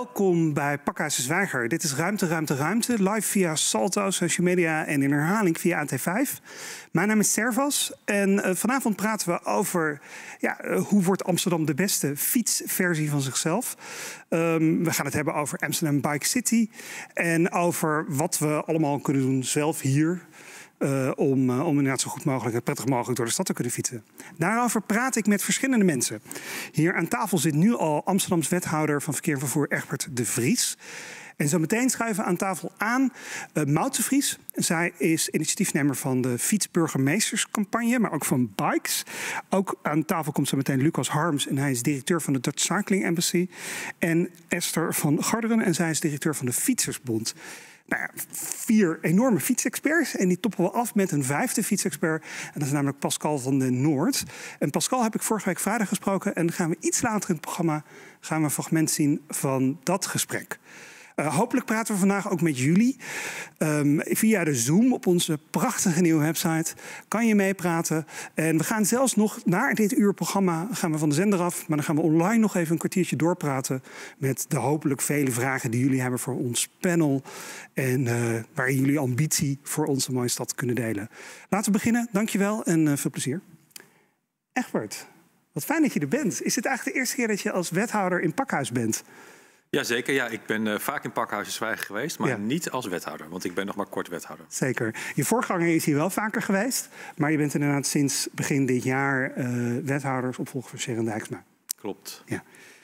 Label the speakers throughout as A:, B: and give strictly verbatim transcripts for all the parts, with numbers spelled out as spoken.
A: Welkom bij Pakhuis de Zwijger. Dit is Ruimte, Ruimte, Ruimte. Live via Salto, social media en in herhaling via A T vijf. Mijn naam is Servas en uh, vanavond praten we over ja, uh, hoe wordt Amsterdam de beste fietsversie van zichzelf. Um, we gaan het hebben over Amsterdam Bike City en over wat we allemaal kunnen doen zelf hier. Uh, om, uh, om inderdaad zo goed mogelijk en prettig mogelijk door de stad te kunnen fietsen. Daarover praat ik met verschillende mensen. Hier aan tafel zit nu al Amsterdams wethouder van Verkeer en Vervoer Egbert de Vries. En zo meteen schuiven aan tafel aan uh, Maud de Vries. Zij is initiatiefnemer van de Fietsburgemeesterscampagne, maar ook van Bikes. Ook aan tafel komt zo meteen Lucas Harms en hij is directeur van de Dutch Cycling Embassy. En Esther van Garderen en zij is directeur van de Fietsersbond. Nou ja, vier enorme fietsexperts en die toppen we af met een vijfde fietsexpert. En dat is namelijk Pascal van den Noord. En Pascal heb ik vorige week vrijdag gesproken en dan gaan we iets later in het programma gaan we een fragment zien van dat gesprek. Uh, hopelijk praten we vandaag ook met jullie. Um, via de Zoom op onze prachtige nieuwe website kan je meepraten. En we gaan zelfs nog naar dit uur programma gaan we van de zender af. Maar dan gaan we online nog even een kwartiertje doorpraten met de hopelijk vele vragen die jullie hebben voor ons panel. En uh, waar jullie ambitie voor onze mooie stad kunnen delen. Laten we beginnen. Dankjewel en uh, veel plezier. Egbert, wat fijn dat je er bent. Is dit eigenlijk de eerste keer dat je als wethouder in Pakhuis bent?
B: Jazeker, ja. Ik ben uh, vaak in Pakhuis de Zwijger geweest, maar
A: ja.
B: niet als wethouder, want ik ben nog maar kort wethouder.
A: Zeker. Je voorganger is hier wel vaker geweest, maar je bent inderdaad sinds begin dit jaar uh, wethouder, opvolger van Sharon Dijksma.
B: Klopt.
A: Ja.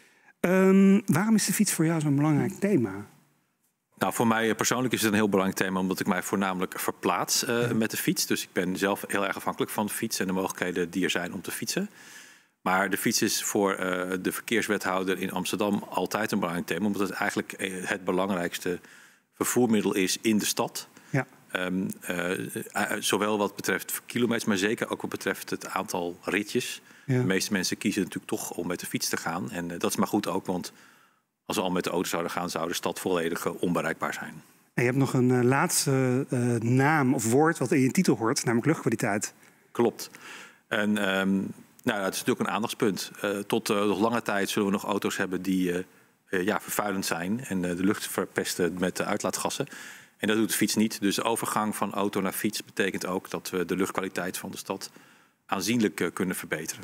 A: Um, waarom is de fiets voor jou zo'n belangrijk thema?
B: Nou, voor mij persoonlijk is het een heel belangrijk thema, omdat ik mij voornamelijk verplaats uh, ja. met de fiets. Dus ik ben zelf heel erg afhankelijk van de fiets en de mogelijkheden die er zijn om te fietsen. Maar de fiets is voor uh, de verkeerswethouder in Amsterdam altijd een belangrijk thema. Omdat het eigenlijk het belangrijkste vervoermiddel is in de stad. Ja. Um, uh, uh, zowel wat betreft kilometers, maar zeker ook wat betreft het aantal ritjes. Ja. De meeste mensen kiezen natuurlijk toch om met de fiets te gaan. En uh, dat is maar goed ook, want als we al met de auto zouden gaan, zou de stad volledig uh, onbereikbaar zijn. En
A: je hebt nog een uh, laatste uh, naam of woord wat in je titel hoort, namelijk luchtkwaliteit.
B: Klopt. En Um, Nou, dat is natuurlijk een aandachtspunt. Uh, tot uh, nog lange tijd zullen we nog auto's hebben die uh, uh, ja, vervuilend zijn en uh, de lucht verpesten met de uitlaatgassen. En dat doet de fiets niet. Dus de overgang van auto naar fiets betekent ook dat we de luchtkwaliteit van de stad aanzienlijk uh, kunnen verbeteren.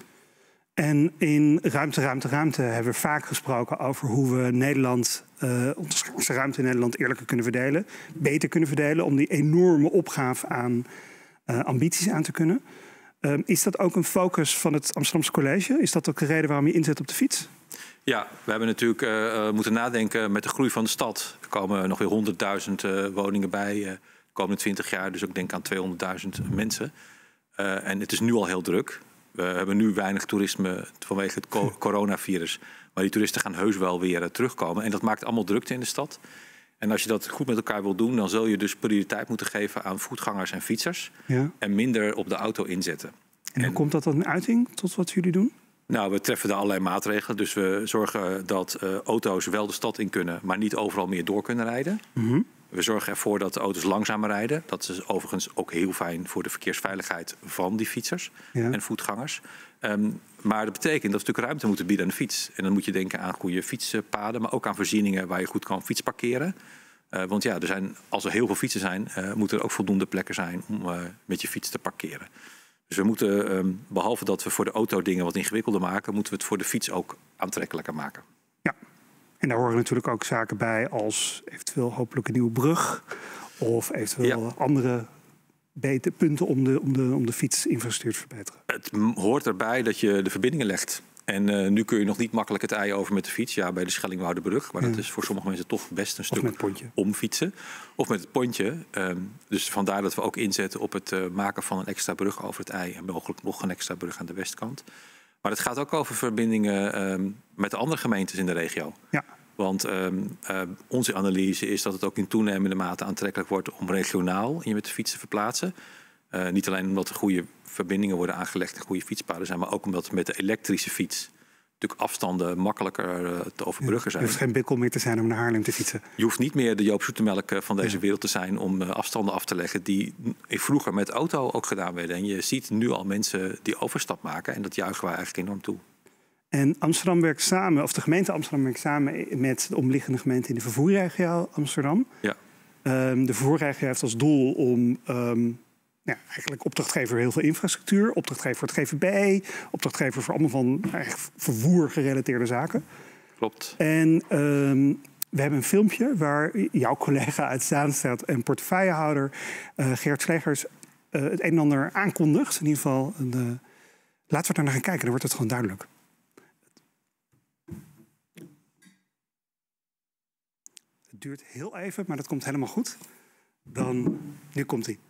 A: En in Ruimte, Ruimte, Ruimte hebben we vaak gesproken over hoe we Nederland, uh, onze schaarse ruimte in Nederland eerlijker kunnen verdelen. Beter kunnen verdelen om die enorme opgave aan uh, ambities aan te kunnen. Um, is dat ook een focus van het Amsterdamse College? Is dat ook de reden waarom je inzet op de fiets?
B: Ja, we hebben natuurlijk uh, moeten nadenken met de groei van de stad. Er komen nog weer honderdduizend uh, woningen bij uh, de komende twintig jaar. Dus ook denk aan tweehonderdduizend mensen. Uh, en het is nu al heel druk. We hebben nu weinig toerisme vanwege het co coronavirus. Maar die toeristen gaan heus wel weer uh, terugkomen. En dat maakt allemaal drukte in de stad. En als je dat goed met elkaar wil doen, dan zul je dus prioriteit moeten geven aan voetgangers en fietsers. Ja. En minder op de auto inzetten.
A: En hoe en, komt dat dan in uiting tot wat jullie doen?
B: Nou, we treffen daar allerlei maatregelen. Dus we zorgen dat uh, auto's wel de stad in kunnen, maar niet overal meer door kunnen rijden. Mm-hmm. We zorgen ervoor dat de auto's langzamer rijden. Dat is overigens ook heel fijn voor de verkeersveiligheid van die fietsers ja. en voetgangers. Um, maar dat betekent dat we natuurlijk ruimte moeten bieden aan de fiets. En dan moet je denken aan goede fietspaden, maar ook aan voorzieningen waar je goed kan fietsparkeren. Uh, want ja, er zijn, als er heel veel fietsen zijn, uh, moeten er ook voldoende plekken zijn om uh, met je fiets te parkeren. Dus we moeten, um, behalve dat we voor de auto dingen wat ingewikkelder maken, moeten we het voor de fiets ook aantrekkelijker maken.
A: Ja, en daar horen natuurlijk ook zaken bij als eventueel hopelijk een nieuwe brug of eventueel ja. andere beter punten om de, om, de, om de fietsinfrastructuur te verbeteren.
B: Het hoort erbij dat je de verbindingen legt. En uh, nu kun je nog niet makkelijk het ei over met de fiets. Ja, bij de Schellingwouderbrug. Maar ja. dat is voor sommige mensen toch best een stuk omfietsen. Of met het pontje. Um, dus vandaar dat we ook inzetten op het uh, maken van een extra brug over het ei. En mogelijk nog een extra brug aan de westkant. Maar het gaat ook over verbindingen um, met de andere gemeentes in de regio. Ja. Want um, uh, onze analyse is dat het ook in toenemende mate aantrekkelijk wordt om regionaal je met de fiets te verplaatsen. Uh, niet alleen omdat er goede verbindingen worden aangelegd en goede fietspaden zijn, maar ook omdat met de elektrische fiets natuurlijk afstanden makkelijker uh, te overbruggen zijn.
A: Je hoeft geen bikkel meer te zijn om naar Haarlem te fietsen.
B: Je hoeft niet meer de Joop Zoetemelk van deze ja. wereld te zijn om uh, afstanden af te leggen die vroeger met auto ook gedaan werden. En je ziet nu al mensen die overstap maken en dat juichen wij eigenlijk enorm toe.
A: En Amsterdam werkt samen, of de gemeente Amsterdam werkt samen met de omliggende gemeente in de vervoerregio Amsterdam.
B: Ja.
A: Um, de vervoerregio heeft als doel om um, ja, eigenlijk opdrachtgever heel veel infrastructuur, opdrachtgever voor het G V B, opdrachtgever voor allemaal van vervoer gerelateerde zaken.
B: Klopt.
A: En um, we hebben een filmpje waar jouw collega uit Zaanstad en portefeuillehouder uh, Geert Slegers uh, het een en ander aankondigt. In ieder geval, uh, laten we daar naar gaan kijken, dan wordt het gewoon duidelijk. Het duurt heel even, maar dat komt helemaal goed. Dan, nu komt hij.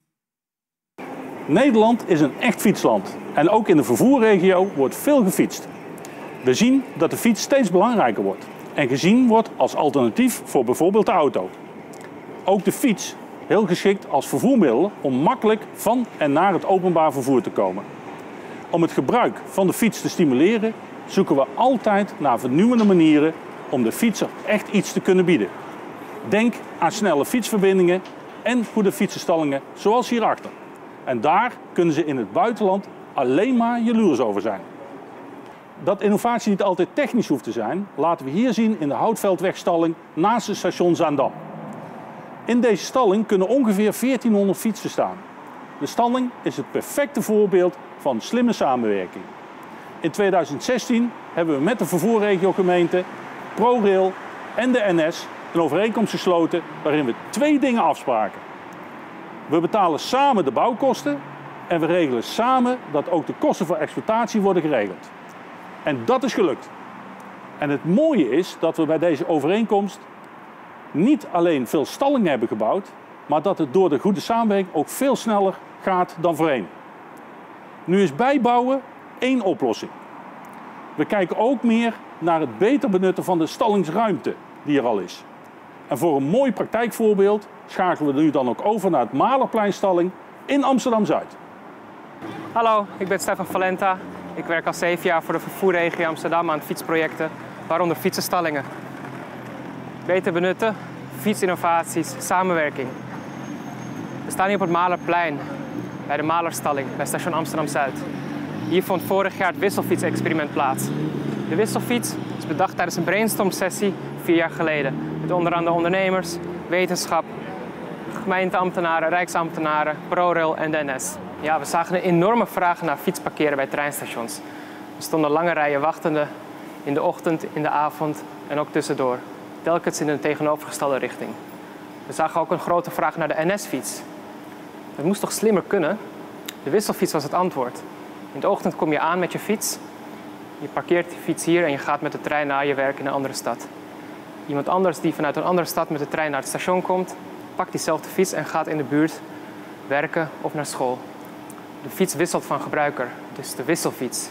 C: Nederland is een echt fietsland. En ook in de vervoerregio wordt veel gefietst. We zien dat de fiets steeds belangrijker wordt. En gezien wordt als alternatief voor bijvoorbeeld de auto. Ook de fiets heel geschikt als vervoermiddel om makkelijk van en naar het openbaar vervoer te komen. Om het gebruik van de fiets te stimuleren zoeken we altijd naar vernieuwende manieren om de fietser echt iets te kunnen bieden. Denk aan snelle fietsverbindingen en goede fietsenstallingen zoals hierachter. En daar kunnen ze in het buitenland alleen maar jaloers over zijn. Dat innovatie niet altijd technisch hoeft te zijn, laten we hier zien in de Houtveldwegstalling naast het station Zaandam. In deze stalling kunnen ongeveer veertienhonderd fietsen staan. De stalling is het perfecte voorbeeld van slimme samenwerking. In tweeduizend zestien hebben we met de vervoerregiogemeente, ProRail en de N S een overeenkomst gesloten waarin we twee dingen afspraken. We betalen samen de bouwkosten en we regelen samen dat ook de kosten voor exploitatie worden geregeld. En dat is gelukt. En het mooie is dat we bij deze overeenkomst niet alleen veel stallingen hebben gebouwd, maar dat het door de goede samenwerking ook veel sneller gaat dan voorheen. Nu is bijbouwen één oplossing. We kijken ook meer naar het beter benutten van de stallingsruimte die er al is. En voor een mooi praktijkvoorbeeld schakelen we nu dan ook over naar het Malerpleinstalling in Amsterdam-Zuid.
D: Hallo, ik ben Stefan Valenta. Ik werk al zeven jaar voor de vervoerregio Amsterdam aan fietsprojecten, waaronder fietsenstallingen. Beter benutten, fietsinnovaties, samenwerking. We staan hier op het Malerplein, bij de Malerstalling, bij station Amsterdam-Zuid. Hier vond vorig jaar het wisselfietsexperiment plaats. De wisselfiets is bedacht tijdens een brainstorm-sessie vier jaar geleden. Met onder andere ondernemers, wetenschap, gemeenteambtenaren, rijksambtenaren, ProRail en de N S. Ja, we zagen een enorme vraag naar fietsparkeren bij treinstations. Er stonden lange rijen wachtende in de ochtend, in de avond en ook tussendoor. Telkens in een tegenovergestelde richting. We zagen ook een grote vraag naar de N S-fiets. Het moest toch slimmer kunnen? De wisselfiets was het antwoord. In de ochtend kom je aan met je fiets. Je parkeert die fiets hier en je gaat met de trein naar je werk in een andere stad. Iemand anders die vanuit een andere stad met de trein naar het station komt, pakt diezelfde fiets en gaat in de buurt werken of naar school. De fiets wisselt van gebruiker, dus de wisselfiets.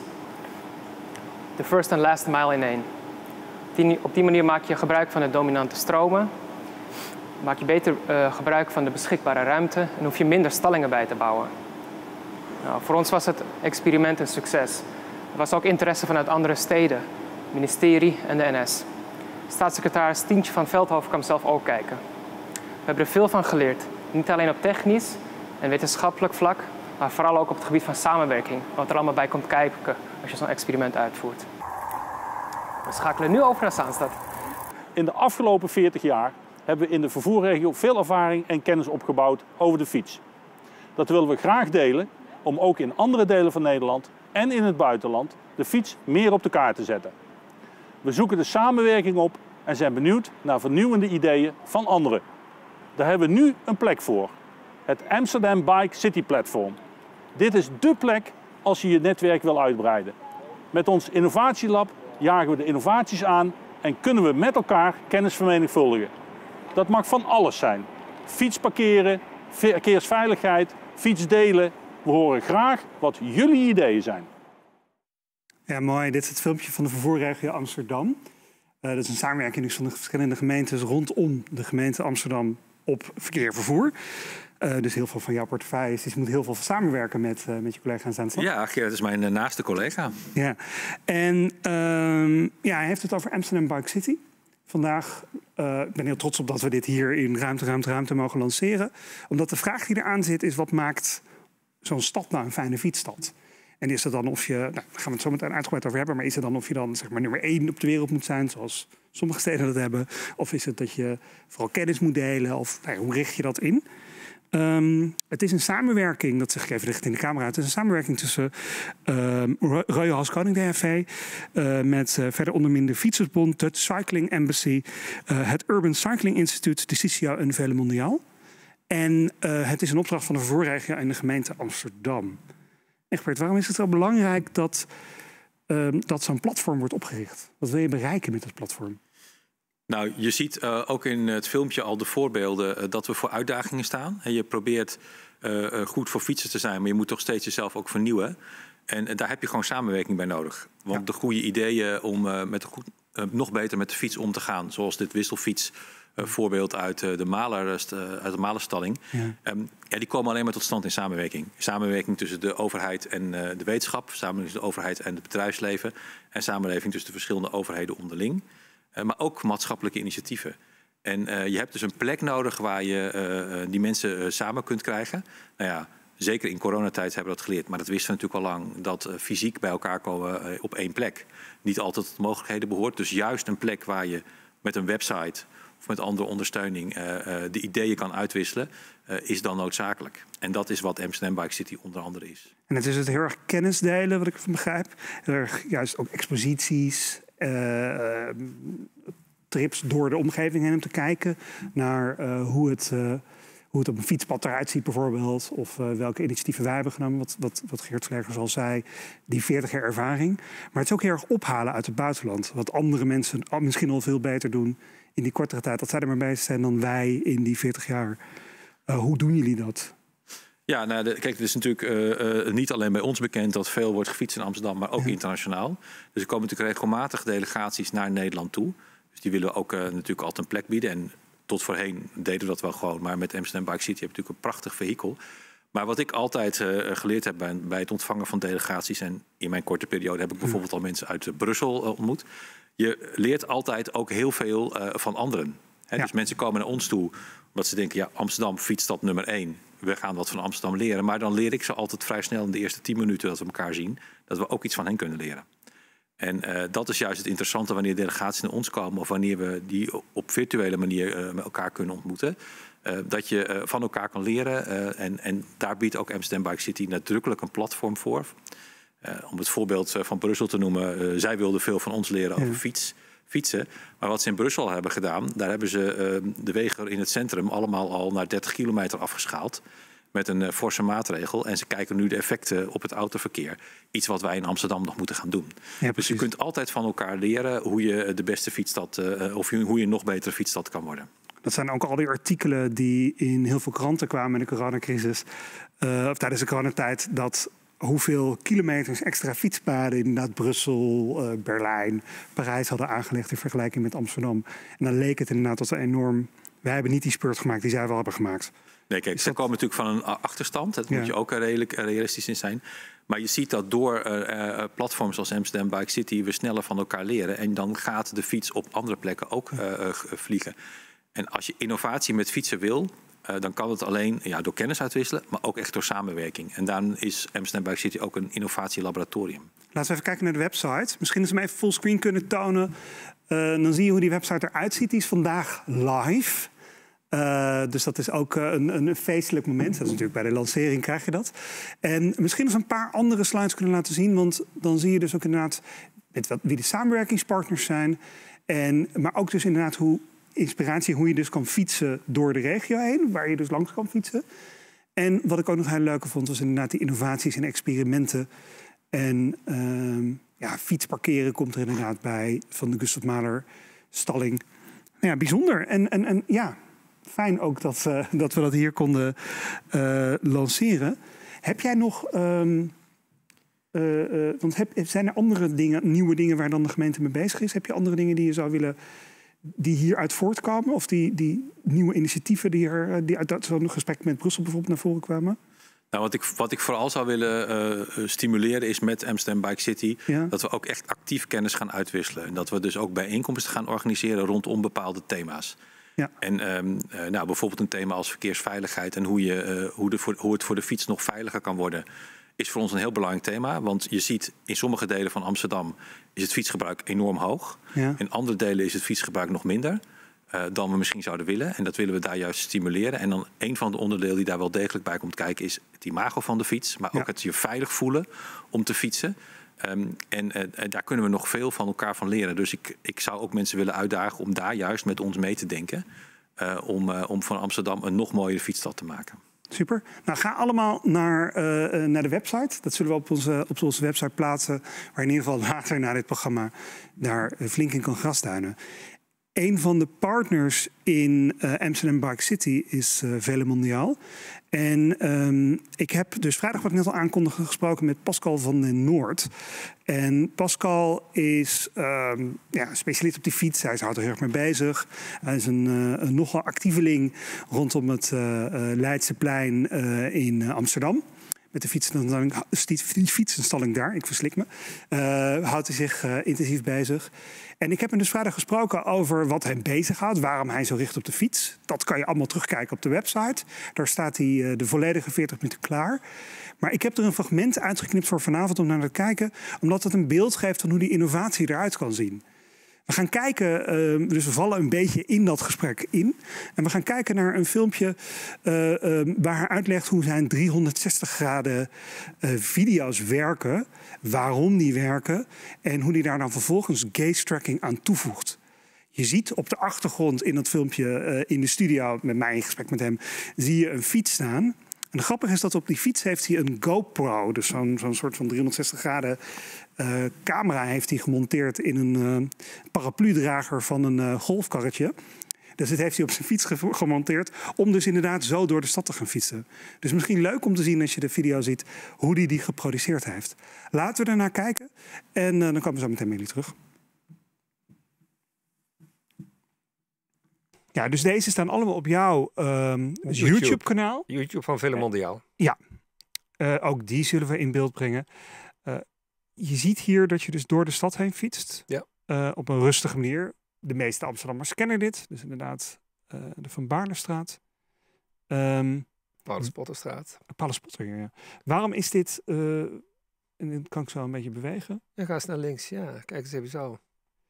D: De first and last mile in één. Op die manier maak je gebruik van de dominante stromen. Maak je beter uh, gebruik van de beschikbare ruimte en hoef je minder stallingen bij te bouwen. Nou, voor ons was het experiment een succes. Er was ook interesse vanuit andere steden, het ministerie en de N S. Staatssecretaris Tientje van Veldhoven kwam zelf ook kijken. We hebben er veel van geleerd. Niet alleen op technisch en wetenschappelijk vlak, maar vooral ook op het gebied van samenwerking. Wat er allemaal bij komt kijken als je zo'n experiment uitvoert. We schakelen nu over naar Zaanstad.
C: In de afgelopen veertig jaar hebben we in de vervoerregio veel ervaring en kennis opgebouwd over de fiets. Dat willen we graag delen om ook in andere delen van Nederland en in het buitenland de fiets meer op de kaart te zetten. We zoeken de samenwerking op en zijn benieuwd naar vernieuwende ideeën van anderen. Daar hebben we nu een plek voor. Het Amsterdam Bike City Platform. Dit is dé plek als je je netwerk wil uitbreiden. Met ons innovatielab jagen we de innovaties aan en kunnen we met elkaar kennis vermenigvuldigen. Dat mag van alles zijn. Fietsparkeren, verkeersveiligheid, fietsdelen. We horen graag wat jullie ideeën zijn.
A: Ja, mooi. Dit is het filmpje van de vervoerregio Amsterdam. Uh, dat is een samenwerking van de verschillende gemeentes rondom de gemeente Amsterdam op verkeer vervoer. Uh, dus heel veel van jouw portefeuille is, dus je moet heel veel samenwerken met, uh, met je collega in Zaanstad.
B: Ja, Gerrit is mijn uh, naaste collega.
A: Ja, en uh, ja, hij heeft het over Amsterdam Bike City. Vandaag uh, ik ben heel trots op dat we dit hier in Ruimte, Ruimte, Ruimte mogen lanceren. Omdat de vraag die eraan zit is, wat maakt zo'n stad nou een fijne fietsstad? En is het dan of je, nou, daar gaan we het zo meteen uitgebreid over hebben, maar is het dan of je dan zeg maar nummer één op de wereld moet zijn, zoals sommige steden dat hebben? Of is het dat je vooral kennis moet delen? Of nou, hoe richt je dat in? Um, het is een samenwerking, dat zeg ik even dicht in de camera. Het is een samenwerking tussen um, Royal Haskoning D N V, uh, met uh, verder onder meer de Fietsersbond, Dutch Cycling Embassy, uh, het Urban Cycling Institute, de C C O en Vele Mondiaal. En uh, het is een opdracht van de vervoerregio in de gemeente Amsterdam. Egbert, waarom is het zo belangrijk dat, uh, dat zo'n platform wordt opgericht? Wat wil je bereiken met het platform?
B: Nou, je ziet uh, ook in het filmpje al de voorbeelden uh, dat we voor uitdagingen staan. En je probeert uh, goed voor fietsers te zijn, maar je moet toch steeds jezelf ook vernieuwen. En uh, daar heb je gewoon samenwerking bij nodig. Want ja. de goede ideeën om uh, met de goed, uh, nog beter met de fiets om te gaan, zoals dit wisselfiets uh, voorbeeld uit uh, de Maler, uh, uit de Malerstalling, ja. Um, ja, die komen alleen maar tot stand in samenwerking. Samenwerking tussen de overheid en uh, de wetenschap, samenwerking tussen de overheid en het bedrijfsleven en samenwerking tussen de verschillende overheden onderling. Uh, maar ook maatschappelijke initiatieven. En uh, je hebt dus een plek nodig waar je uh, die mensen uh, samen kunt krijgen. Nou ja, zeker in coronatijd hebben we dat geleerd. Maar dat wisten we natuurlijk al lang. Dat uh, fysiek bij elkaar komen uh, op één plek niet altijd tot mogelijkheden behoort. Dus juist een plek waar je met een website of met andere ondersteuning uh, uh, de ideeën kan uitwisselen, uh, is dan noodzakelijk. En dat is wat Amsterdam Bike City onder andere is.
A: En het is het heel erg kennis delen, wat ik ervan begrijp. Heel erg juist ook exposities. Uh, trips door de omgeving heen om te kijken naar uh, hoe, het, uh, hoe het op een fietspad eruit ziet bijvoorbeeld. Of uh, welke initiatieven wij hebben genomen, wat, wat, wat Geert Slegers al zei. Die veertig jaar ervaring. Maar het is ook heel erg ophalen uit het buitenland. Wat andere mensen misschien al veel beter doen in die kortere tijd. Dat zij er maar bezig zijn dan wij in die veertig jaar. Uh, hoe doen jullie dat?
B: Ja, nou, de, kijk, het is natuurlijk uh, uh, niet alleen bij ons bekend dat veel wordt gefietst in Amsterdam, maar ook ja. internationaal. Dus er komen natuurlijk regelmatig delegaties naar Nederland toe. Dus die willen ook uh, natuurlijk altijd een plek bieden. En tot voorheen deden we dat wel gewoon. Maar met Amsterdam Bike City heb je natuurlijk een prachtig vehikel. Maar wat ik altijd uh, geleerd heb bij, bij het ontvangen van delegaties, en in mijn korte periode heb ik bijvoorbeeld al mensen uit uh, Brussel uh, ontmoet. Je leert altijd ook heel veel uh, van anderen. He, ja. Dus mensen komen naar ons toe omdat ze denken, ja, Amsterdam fietsstad nummer één. We gaan wat van Amsterdam leren. Maar dan leer ik ze altijd vrij snel in de eerste tien minuten dat we elkaar zien, dat we ook iets van hen kunnen leren. En uh, dat is juist het interessante wanneer delegaties naar ons komen of wanneer we die op virtuele manier uh, met elkaar kunnen ontmoeten. Uh, dat je uh, van elkaar kan leren. Uh, en, en daar biedt ook Amsterdam Bike City nadrukkelijk een platform voor. Uh, om het voorbeeld van Brussel te noemen. Uh, zij wilden veel van ons leren over ja. fiets, fietsen. Maar wat ze in Brussel hebben gedaan, daar hebben ze uh, de wegen in het centrum allemaal al naar dertig kilometer afgeschaald. Met een uh, forse maatregel. En ze kijken nu de effecten op het autoverkeer. Iets wat wij in Amsterdam nog moeten gaan doen. Ja, dus je kunt altijd van elkaar leren hoe je de beste fietsstad, uh, of hoe je een nog betere fietsstad kan worden.
A: Dat zijn ook al die artikelen die in heel veel kranten kwamen in de coronacrisis. Uh, of tijdens de coronatijd. Dat hoeveel kilometers extra fietspaden inderdaad Brussel, uh, Berlijn, Parijs hadden aangelegd in vergelijking met Amsterdam. En dan leek het inderdaad tot een enorm. Wij hebben niet die spurt gemaakt die zij wel hebben gemaakt.
B: Nee, kijk, ze komen natuurlijk van een achterstand. Daar moet ja. je ook redelijk realistisch in zijn. Maar je ziet dat door uh, uh, platforms als Amsterdam Bike City we sneller van elkaar leren. En dan gaat de fiets op andere plekken ook uh, uh, vliegen. En als je innovatie met fietsen wil, uh, dan kan het alleen ja, door kennis uitwisselen, maar ook echt door samenwerking. En daarom is Amsterdam Bike City ook een innovatielaboratorium.
A: Laten we even kijken naar de website. Misschien als we hem even fullscreen kunnen tonen. Uh, dan zie je hoe die website eruit ziet. Die is vandaag live. Uh, dus dat is ook uh, een, een feestelijk moment. Dat is natuurlijk bij de lancering krijg je dat. En misschien eens een paar andere slides kunnen laten zien. Want dan zie je dus ook inderdaad met wat, wie de samenwerkingspartners zijn. En, maar ook dus inderdaad hoe inspiratie, hoe je dus kan fietsen door de regio heen. Waar je dus langs kan fietsen. En wat ik ook nog heel leuk vond was inderdaad die innovaties en experimenten. En uh, ja, fietsparkeren komt er inderdaad bij van de Gustav Mahler stalling. Nou ja, bijzonder. En, en, en ja... Fijn ook dat, uh, dat we dat hier konden uh, lanceren. Heb jij nog... Um, uh, uh, want heb, zijn er andere dingen, nieuwe dingen waar dan de gemeente mee bezig is? Heb je andere dingen die je zou willen... die hieruit voortkomen? Of die, die nieuwe initiatieven die, er, die uit zo'n gesprek met Brussel bijvoorbeeld naar voren kwamen?
B: Nou, wat, ik, wat ik vooral zou willen uh, stimuleren is met Amsterdam Bike City... Ja. dat we ook echt actief kennis gaan uitwisselen. En dat we dus ook bijeenkomsten gaan organiseren rondom bepaalde thema's. Ja. En um, uh, nou, bijvoorbeeld een thema als verkeersveiligheid en hoe, je, uh, hoe, de, voor, hoe het voor de fiets nog veiliger kan worden is voor ons een heel belangrijk thema. Want je ziet in sommige delen van Amsterdam is het fietsgebruik enorm hoog. Ja. In andere delen is het fietsgebruik nog minder uh, dan we misschien zouden willen. En dat willen we daar juist stimuleren. En dan een van de onderdelen die daar wel degelijk bij komt kijken is het imago van de fiets. Maar ook ja. het je veilig voelen om te fietsen. Um, en uh, daar kunnen we nog veel van elkaar van leren. Dus ik, ik zou ook mensen willen uitdagen om daar juist met ons mee te denken. Uh, om, uh, om van Amsterdam een nog mooiere fietsstad te maken.
A: Super. Nou, ga allemaal naar, uh, naar de website. Dat zullen we op onze, op onze website plaatsen. Waar in ieder geval later na dit programma daar flink in kan grasduinen. Een van de partners in uh, Amsterdam Bike City is uh, Vele Mondiaal. En um, ik heb dus vrijdag, wat ik net al aankondigde, gesproken met Pascal van den Noord. En Pascal is um, ja, specialist op die fiets. Hij houdt er heel erg mee bezig. Hij is een, uh, een nogal actieveling rondom het uh, uh, Leidseplein uh, in uh, Amsterdam. Met de fietsenstalling, die fietsenstalling daar, ik verslik me, uh, houdt hij zich uh, intensief bezig. En ik heb hem dus vrijdag gesproken over wat hem bezighoudt, waarom hij zo richt op de fiets. Dat kan je allemaal terugkijken op de website. Daar staat hij uh, de volledige veertig minuten klaar. Maar ik heb er een fragment uitgeknipt voor vanavond om naar te kijken, omdat het een beeld geeft van hoe die innovatie eruit kan zien. We gaan kijken, uh, dus we vallen een beetje in dat gesprek in. En we gaan kijken naar een filmpje uh, uh, waar hij uitlegt hoe zijn driehonderdzestig graden uh, video's werken. Waarom die werken en hoe hij daar dan vervolgens gaze tracking aan toevoegt. Je ziet op de achtergrond in dat filmpje uh, in de studio, met mij in gesprek met hem, zie je een fiets staan. En het grappige is dat op die fiets heeft hij een GoPro, dus zo'n zo'n soort van driehonderdzestig graden uh, camera heeft hij gemonteerd in een uh, parapludrager van een uh, golfkarretje. Dus dit heeft hij op zijn fiets ge gemonteerd om dus inderdaad zo door de stad te gaan fietsen. Dus misschien leuk om te zien als je de video ziet hoe hij die geproduceerd heeft. Laten we ernaar kijken en uh, dan komen we zo meteen met jullie terug. Ja, dus deze staan allemaal op jouw um, YouTube-kanaal.
E: YouTube, YouTube van Vele Mondiaal. Uh,
A: ja, uh, ook die zullen we in beeld brengen. Uh, je ziet hier dat je dus door de stad heen fietst. Ja. Uh, op een rustige manier. De meeste Amsterdammers kennen dit. Dus inderdaad uh, de Van Baarlestraat. Um,
E: Paulus-Potterstraat.
A: Paulus-Potter, ja. Waarom is dit... Uh, en dan kan ik zo een beetje bewegen.
E: Ja, ga eens naar links. Ja, kijk eens even zo.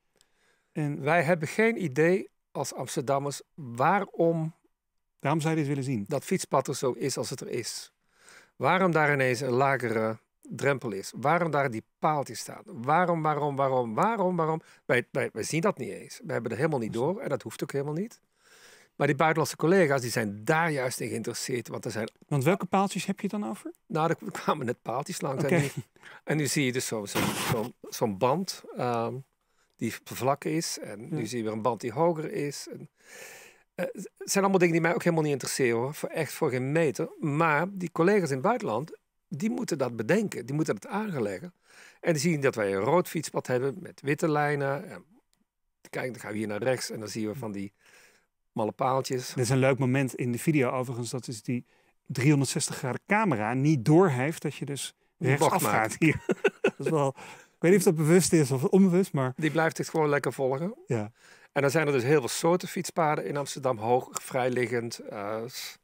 E: En wij hebben geen idee... als Amsterdammers, waarom...
A: Waarom zou je dit willen zien?
E: Dat fietspad er zo is als het er is. Waarom daar ineens een lagere drempel is. Waarom daar die paaltjes staan. Waarom, waarom, waarom, waarom, waarom. Wij, wij, wij zien dat niet eens. We hebben er helemaal niet door en dat hoeft ook helemaal niet. Maar die buitenlandse collega's die zijn daar juist in geïnteresseerd. Want, er zijn...
A: want welke paaltjes heb je dan over?
E: Nou, er kwamen net paaltjes langs. Okay. En, nu, en nu zie je dus zo'n zo, zo, zo band... Um, die vlak is. En nu ja. zie je weer een band die hoger is. En, uh, het zijn allemaal dingen die mij ook helemaal niet interesseren, hoor. Voor echt voor geen meter. Maar die collega's in het buitenland, die moeten dat bedenken. Die moeten dat aanleggen. En die zien dat wij een rood fietspad hebben met witte lijnen. En kijk, dan gaan we hier naar rechts en dan zien we van die malle paaltjes.
A: Dit is een leuk moment in de video overigens. Dat is die driehonderdzestig graden camera niet doorheeft dat je dus rechtsaf gaat hier. Dat is wel... Ik weet niet of dat bewust is of onbewust, maar...
E: Die blijft het gewoon lekker volgen.
A: Ja.
E: En dan zijn er dus heel veel soorten fietspaden in Amsterdam. Hoog, vrijliggend. Uh,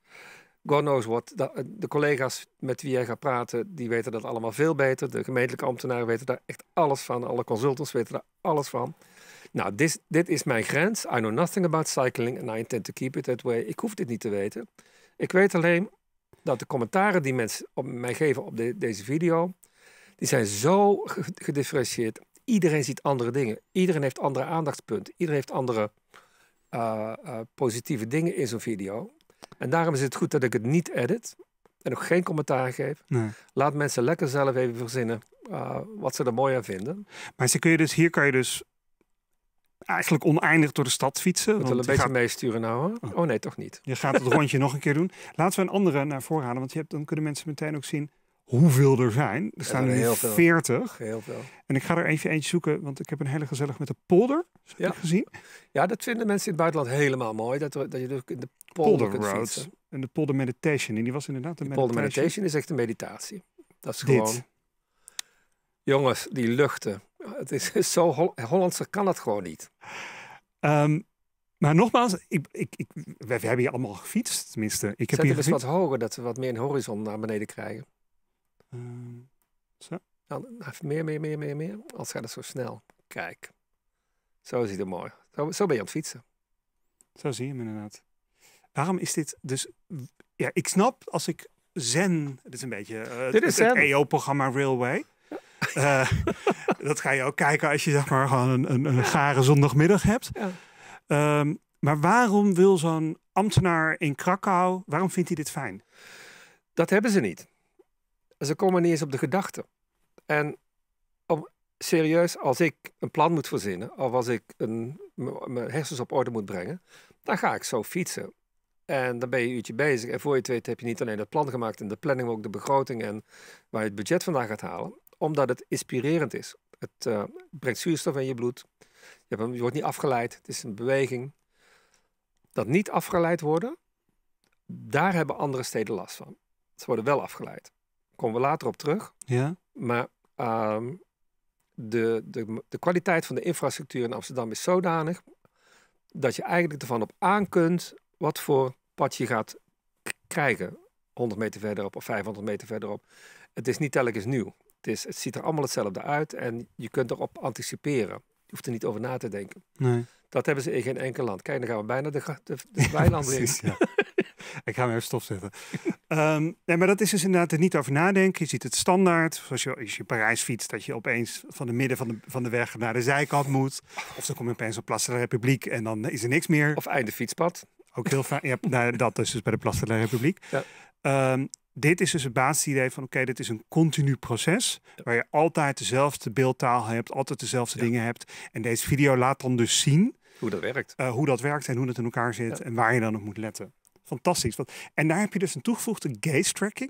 E: God knows what. De collega's met wie jij gaat praten, die weten dat allemaal veel beter. De gemeentelijke ambtenaren weten daar echt alles van. Alle consultants weten daar alles van. Nou, dit, dit is mijn grens. I know nothing about cycling and I intend to keep it that way. Ik hoef dit niet te weten. Ik weet alleen dat de commentaren die mensen op mij geven op de, deze video... die zijn zo gedifferentieerd. Iedereen ziet andere dingen. Iedereen heeft andere aandachtspunten. Iedereen heeft andere uh, uh, positieve dingen in zo'n video. En daarom is het goed dat ik het niet edit. En ook geen commentaar geef. Nee. Laat mensen lekker zelf even verzinnen uh, wat ze er mooi aan vinden.
A: Maar ze kun je dus, hier kan je dus eigenlijk oneindig door de stad fietsen.
E: Ik wil een beetje gaat... meesturen nou. Hoor. Oh nee, toch niet.
A: Je gaat het rondje nog een keer doen. Laten we een andere naar voren halen. Want je hebt, dan kunnen mensen meteen ook zien... hoeveel er zijn. Er staan er nu veertig.
E: Heel veel.
A: En ik ga er even eentje zoeken, want ik heb een hele gezellig met de polder ja. gezien.
E: Ja, dat vinden mensen in het buitenland helemaal mooi. Dat, dat je dus in de polder, polder kunt
A: roads.
E: fietsen.
A: En de polder meditation. En die was inderdaad een
E: de polder meditation. meditation is echt een meditatie. Dat is gewoon... Dit. Jongens, die luchten. Het is zo Hol Hollandse kan het gewoon niet.
A: Um, maar nogmaals, ik, ik, ik, we hebben hier allemaal gefietst. Tenminste, ik heb
E: Zet
A: hier
E: het eens wat hoger, dat we wat meer een horizon naar beneden krijgen.
A: Um, zo.
E: Dan even meer, meer, meer, meer, meer. Als gaat het zo snel. Kijk. Zo ziet het mooi. Zo, zo ben je aan het fietsen.
A: Zo zie je hem inderdaad. Waarom is dit dus... Ja, ik snap als ik Zen... Dit is een beetje uh,
E: dit is
A: het, het E O-programma Railway. Ja. Uh, dat ga je ook kijken als je zeg maar gewoon een, een, een gare zondagmiddag hebt. Ja. Um, maar waarom wil zo'n ambtenaar in Krakau... Waarom vindt hij dit fijn?
E: Dat hebben ze niet. Ze komen niet eens op de gedachte. En om, serieus, als ik een plan moet verzinnen... of als ik een, mijn hersens op orde moet brengen... dan ga ik zo fietsen. En dan ben je een uurtje bezig. En voor je het weet heb je niet alleen het plan gemaakt... en de planning, maar ook de begroting... en waar je het budget vandaan gaat halen. Omdat het inspirerend is. Het uh, brengt zuurstof in je bloed. Je, hebt, je wordt niet afgeleid. Het is een beweging. Dat niet afgeleid worden... daar hebben andere steden last van. Ze worden wel afgeleid. Daar komen we later op terug.
A: Ja.
E: Maar um, de, de, de kwaliteit van de infrastructuur in Amsterdam is zodanig... dat je eigenlijk ervan op aan kunt... wat voor pad je gaat k- krijgen. honderd meter verderop of vijfhonderd meter verderop. Het is niet telkens nieuw. Het, is, het ziet er allemaal hetzelfde uit en je kunt erop anticiperen. Je hoeft er niet over na te denken.
A: Nee.
E: Dat hebben ze in geen enkel land. Kijk, dan gaan we bijna de, de, de weilanden in.
A: Precies, ja. Ik ga hem even stopzetten. um, nee, maar dat is dus inderdaad er niet over nadenken. Je ziet het standaard. Zoals je, als je Parijs fietst, dat je opeens van de midden van de, van de weg naar de zijkant moet. Of dan kom je opeens op Place de la République en dan is er niks meer.
E: Of einde fietspad.
A: Ook heel fijn. Ja, nou, dat is dus bij de Place de la République. Ja. Um, dit is dus het basisidee van oké, okay, dit is een continu proces. Ja. Waar je altijd dezelfde beeldtaal hebt, altijd dezelfde ja. dingen hebt. En deze video laat dan dus zien...
E: Hoe dat werkt.
A: Uh, hoe dat werkt en hoe dat in elkaar zit. Ja. En waar je dan op moet letten. Fantastisch. En daar heb je dus een toegevoegde gaze tracking.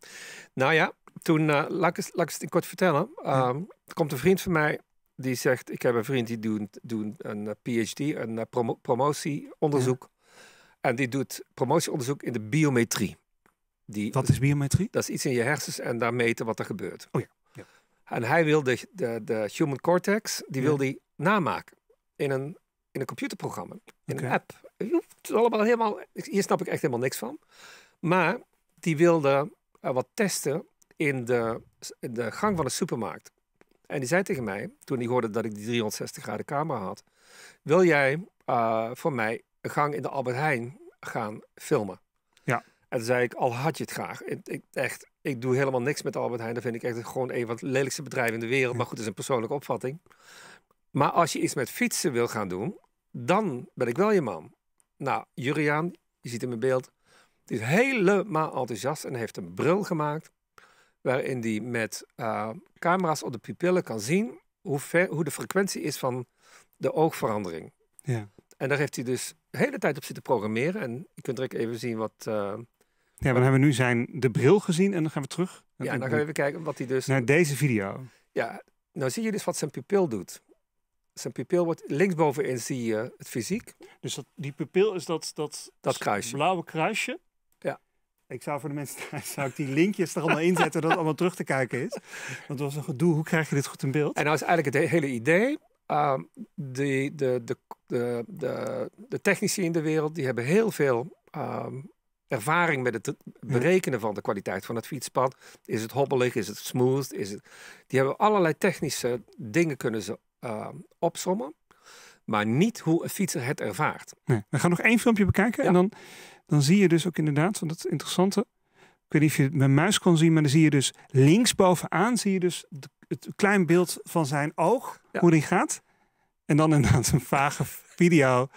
E: Nou ja, toen, uh, laat, ik, laat ik het kort vertellen. Um, ja. Er komt een vriend van mij die zegt... Ik heb een vriend die doet, doet een uh, P H D, een uh, promo, promotieonderzoek. Ja. En die doet promotieonderzoek in de biometrie. Die,
A: wat is biometrie?
E: Dat is iets in je hersens en daar meten wat er gebeurt.
A: Oh ja. Ja.
E: En hij wil de, de, de human cortex, die ja. wil die namaken in een, in een computerprogramma, in okay. een app. Het is allemaal helemaal, hier snap ik echt helemaal niks van. Maar die wilde uh, wat testen in de, in de gang van de supermarkt. En die zei tegen mij, toen hij hoorde dat ik die driehonderdzestig graden camera had, wil jij uh, voor mij een gang in de Albert Heijn gaan filmen?
A: Ja.
E: En toen zei ik, al had je het graag. Ik, ik, echt, ik doe helemaal niks met Albert Heijn. Dat vind ik echt gewoon een van de lelijkste bedrijven in de wereld. Ja. Maar goed, dat is een persoonlijke opvatting. Maar als je iets met fietsen wil gaan doen, dan ben ik wel je man. Nou, Juriaan, je ziet in mijn beeld, die is helemaal enthousiast en heeft een bril gemaakt waarin hij met uh, camera's op de pupillen kan zien hoe, ver, hoe de frequentie is van de oogverandering.
A: Ja.
E: En daar heeft hij dus de hele tijd op zitten programmeren. En je kunt er even zien wat... Uh,
A: ja, dan hebben we nu zijn de bril gezien en dan gaan we terug.
E: Ja, dan gaan we even kijken wat hij dus...
A: Naar deze video.
E: Ja, nou zie je dus wat zijn pupil doet. Zijn pupil wordt... Linksbovenin zie je het fysiek.
A: Dus dat, die pupil is dat, dat,
E: dat kruisje.
A: blauwe kruisje.
E: Ja.
A: Ik zou voor de mensen thuis zou ik die linkjes er allemaal inzetten dat het allemaal terug te kijken is. Want dat was een gedoe. Hoe krijg je dit goed in beeld?
E: En nou is eigenlijk het hele idee... Uh, de, de, de, de, de, de technici in de wereld die hebben heel veel uh, ervaring met het berekenen van de kwaliteit van het fietspad. Is het hobbelig? Is het smooth? Is het... Die hebben allerlei technische dingen kunnen ze uh, opsommen. Maar niet hoe een fietser het ervaart.
A: Nee, we gaan nog één filmpje bekijken. Ja. En dan, dan zie je dus ook inderdaad, want dat is interessante. Ik weet niet of je het met muis kan zien, maar dan zie je dus linksbovenaan zie je dus de, het klein beeld van zijn oog, ja. hoe die gaat. En dan inderdaad een vage video.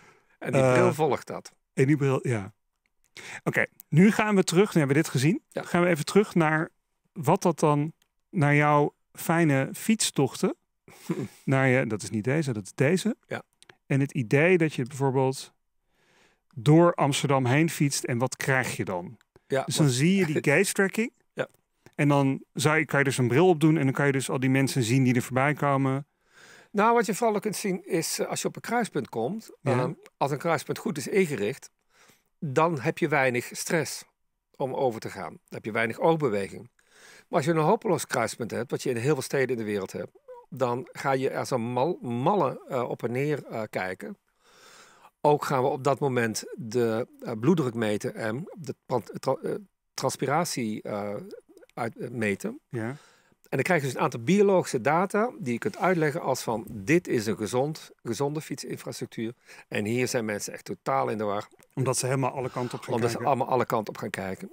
E: En die bril uh, volgt dat.
A: En die bril, ja. Oké, okay, nu gaan we terug, nu hebben we dit gezien. Ja. Gaan we even terug naar wat dat dan, naar jouw fijne fietstochten. naar je, dat is niet deze, dat is deze.
E: Ja.
A: En het idee dat je bijvoorbeeld door Amsterdam heen fietst en wat krijg je dan? Ja, dus dan wat... zie je die gaze tracking.
E: Ja.
A: En dan zou je, kan je dus een bril opdoen en dan kan je dus al die mensen zien die er voorbij komen.
E: Nou, wat je vooral kunt zien is, als je op een kruispunt komt, ja. uh, als een kruispunt goed is ingericht, dan heb je weinig stress om over te gaan. Dan heb je weinig oogbeweging. Maar als je een hopeloos kruispunt hebt, wat je in heel veel steden in de wereld hebt, dan ga je er zo'n mal, malle uh, op en neer uh, kijken. Ook gaan we op dat moment de uh, bloeddruk meten en de tra tra uh, transpiratie uh, uitmeten.
A: Ja.
E: En dan krijg je dus een aantal biologische data die je kunt uitleggen als van dit is een gezond, gezonde fietsinfrastructuur. En hier zijn mensen echt totaal in de war.
A: Omdat ze helemaal alle kanten op gaan
E: Omdat
A: kijken.
E: ze allemaal alle kanten op gaan kijken.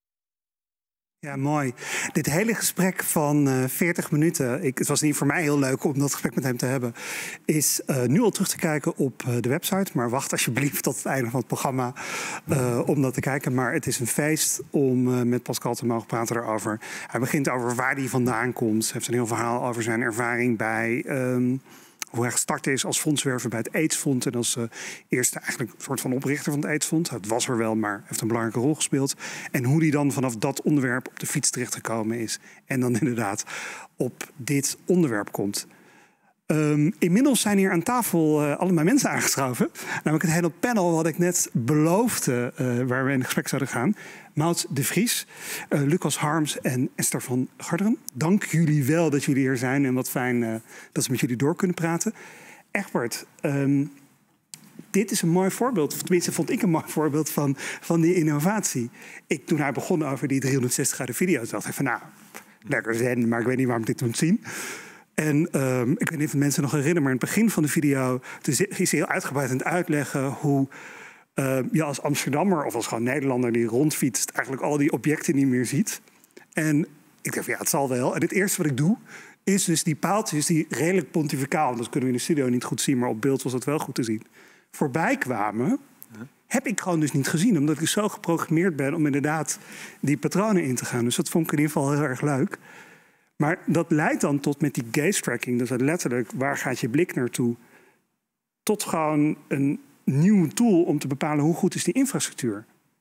A: Ja, mooi. Dit hele gesprek van uh, veertig minuten, ik, het was niet voor mij heel leuk om dat gesprek met hem te hebben, is uh, nu al terug te kijken op uh, de website. Maar wacht alsjeblieft tot het einde van het programma uh, om dat te kijken. Maar het is een feest om uh, met Pascal te mogen praten daarover. Hij begint over waar hij vandaan komt. Hij heeft een heel verhaal over zijn ervaring bij Um, hoe hij gestart is als fondswerver bij het AIDS-fonds. En als uh, eerste eigenlijk een soort van oprichter van het AIDS-fonds. Het was er wel, maar heeft een belangrijke rol gespeeld. En hoe hij dan vanaf dat onderwerp op de fiets terechtgekomen is. En dan inderdaad op dit onderwerp komt. Um, inmiddels zijn hier aan tafel uh, allemaal mensen aangeschoven. Namelijk het hele panel wat ik net beloofde uh, waar we in gesprek zouden gaan. Maud de Vries, uh, Lucas Harms en Esther van Garderen. Dank jullie wel dat jullie hier zijn en wat fijn uh, dat ze met jullie door kunnen praten. Egbert, um, dit is een mooi voorbeeld, of tenminste vond ik een mooi voorbeeld van, van die innovatie. Ik, toen hij begon over die driehonderdzestig graden video's, dacht ik van nou, lekker zen, maar ik weet niet waarom ik dit moet zien. En um, ik weet niet of mensen nog herinneren, maar in het begin van de video is hij heel uitgebreid aan het uitleggen hoe uh, je als Amsterdammer of als gewoon Nederlander die rondfietst eigenlijk al die objecten niet meer ziet. En ik dacht van ja, het zal wel. En het eerste wat ik doe is dus die paaltjes die redelijk pontificaal, dat kunnen we in de studio niet goed zien, maar op beeld was dat wel goed te zien, voorbij kwamen. Heb ik gewoon dus niet gezien, omdat ik zo geprogrammeerd ben om inderdaad die patronen in te gaan. Dus dat vond ik in ieder geval heel erg leuk. Maar dat leidt dan tot met die gaze tracking, dus letterlijk waar gaat je blik naartoe, tot gewoon een nieuwe tool om te bepalen hoe goed is die infrastructuur.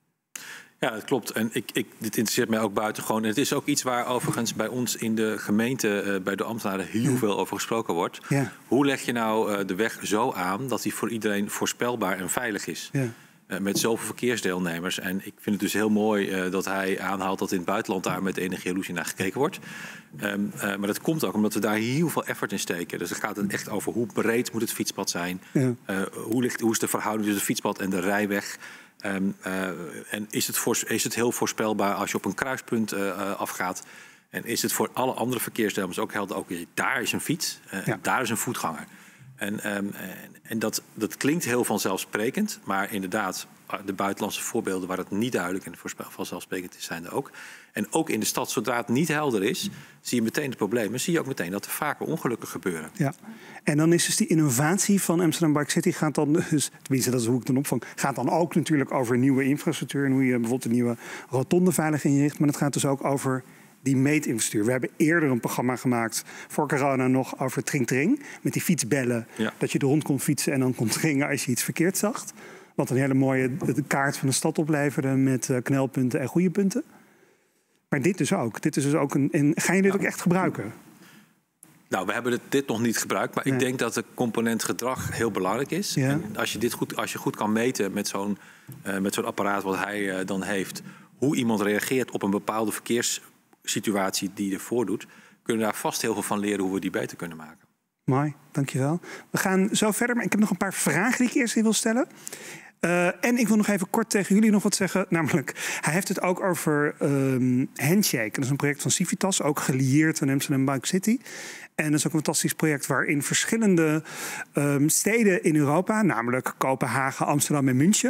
B: Ja, dat klopt. En ik, ik, dit interesseert mij ook buitengewoon. En het is ook iets waar overigens bij ons in de gemeente, uh, bij de ambtenaren, heel ja. veel over gesproken wordt. Ja. Hoe leg je nou uh, de weg zo aan dat die voor iedereen voorspelbaar en veilig is? Ja. Uh, met zoveel verkeersdeelnemers. En ik vind het dus heel mooi uh, dat hij aanhaalt dat in het buitenland daar met enige jaloezie naar gekeken wordt. Um, uh, maar dat komt ook omdat we daar heel veel effort in steken. Dus dan gaat het echt over hoe breed moet het fietspad zijn. Ja. Uh, hoe, ligt, hoe is de verhouding tussen het fietspad en de rijweg? Um, uh, en is het, voor, is het heel voorspelbaar als je op een kruispunt uh, afgaat? En is het voor alle andere verkeersdeelnemers ook helder? Ook daar is een fiets, uh, ja. daar is een voetganger. En, um, en, en dat, dat klinkt heel vanzelfsprekend, maar inderdaad, de buitenlandse voorbeelden waar het niet duidelijk en vanzelfsprekend is, zijn er ook. En ook in de stad, zodra het niet helder is, zie je meteen de problemen. Zie je ook meteen dat er vaker ongelukken gebeuren. Ja,
A: en dan is dus die innovatie van Amsterdam Bike City gaat dan, dus, tenminste dat is hoe ik dan opvang, gaat dan ook natuurlijk over nieuwe infrastructuur en hoe je bijvoorbeeld een nieuwe rotonde veilig inricht. Maar het gaat dus ook over die meetinfrastructuur. We hebben eerder een programma gemaakt voor corona nog over Tring Tring. Met die fietsbellen. Ja. Dat je er rond kon fietsen en dan kon dringen als je iets verkeerd zag. Wat een hele mooie kaart van de stad opleverde met uh, knelpunten en goede punten. Maar dit dus ook. Dit is dus ook een, en ga je dit ja. ook echt gebruiken?
B: Nou, we hebben dit, dit nog niet gebruikt. Maar ja. ik denk dat de component gedrag heel belangrijk is. Ja. En als je dit goed, als je goed kan meten met zo'n, uh, met zo'n apparaat wat hij uh, dan heeft, hoe iemand reageert op een bepaalde verkeers situatie die je voordoet, kunnen we daar vast heel veel van leren hoe we die beter kunnen maken.
A: Mooi, dankjewel. We gaan zo verder, maar ik heb nog een paar vragen die ik eerst wil stellen. Uh, en ik wil nog even kort tegen jullie nog wat zeggen. Namelijk, hij heeft het ook over um, Handshake. Dat is een project van Civitas, ook gelieerd aan Amsterdam Bike City. En dat is ook een fantastisch project waarin verschillende um, steden in Europa, namelijk Kopenhagen, Amsterdam en München,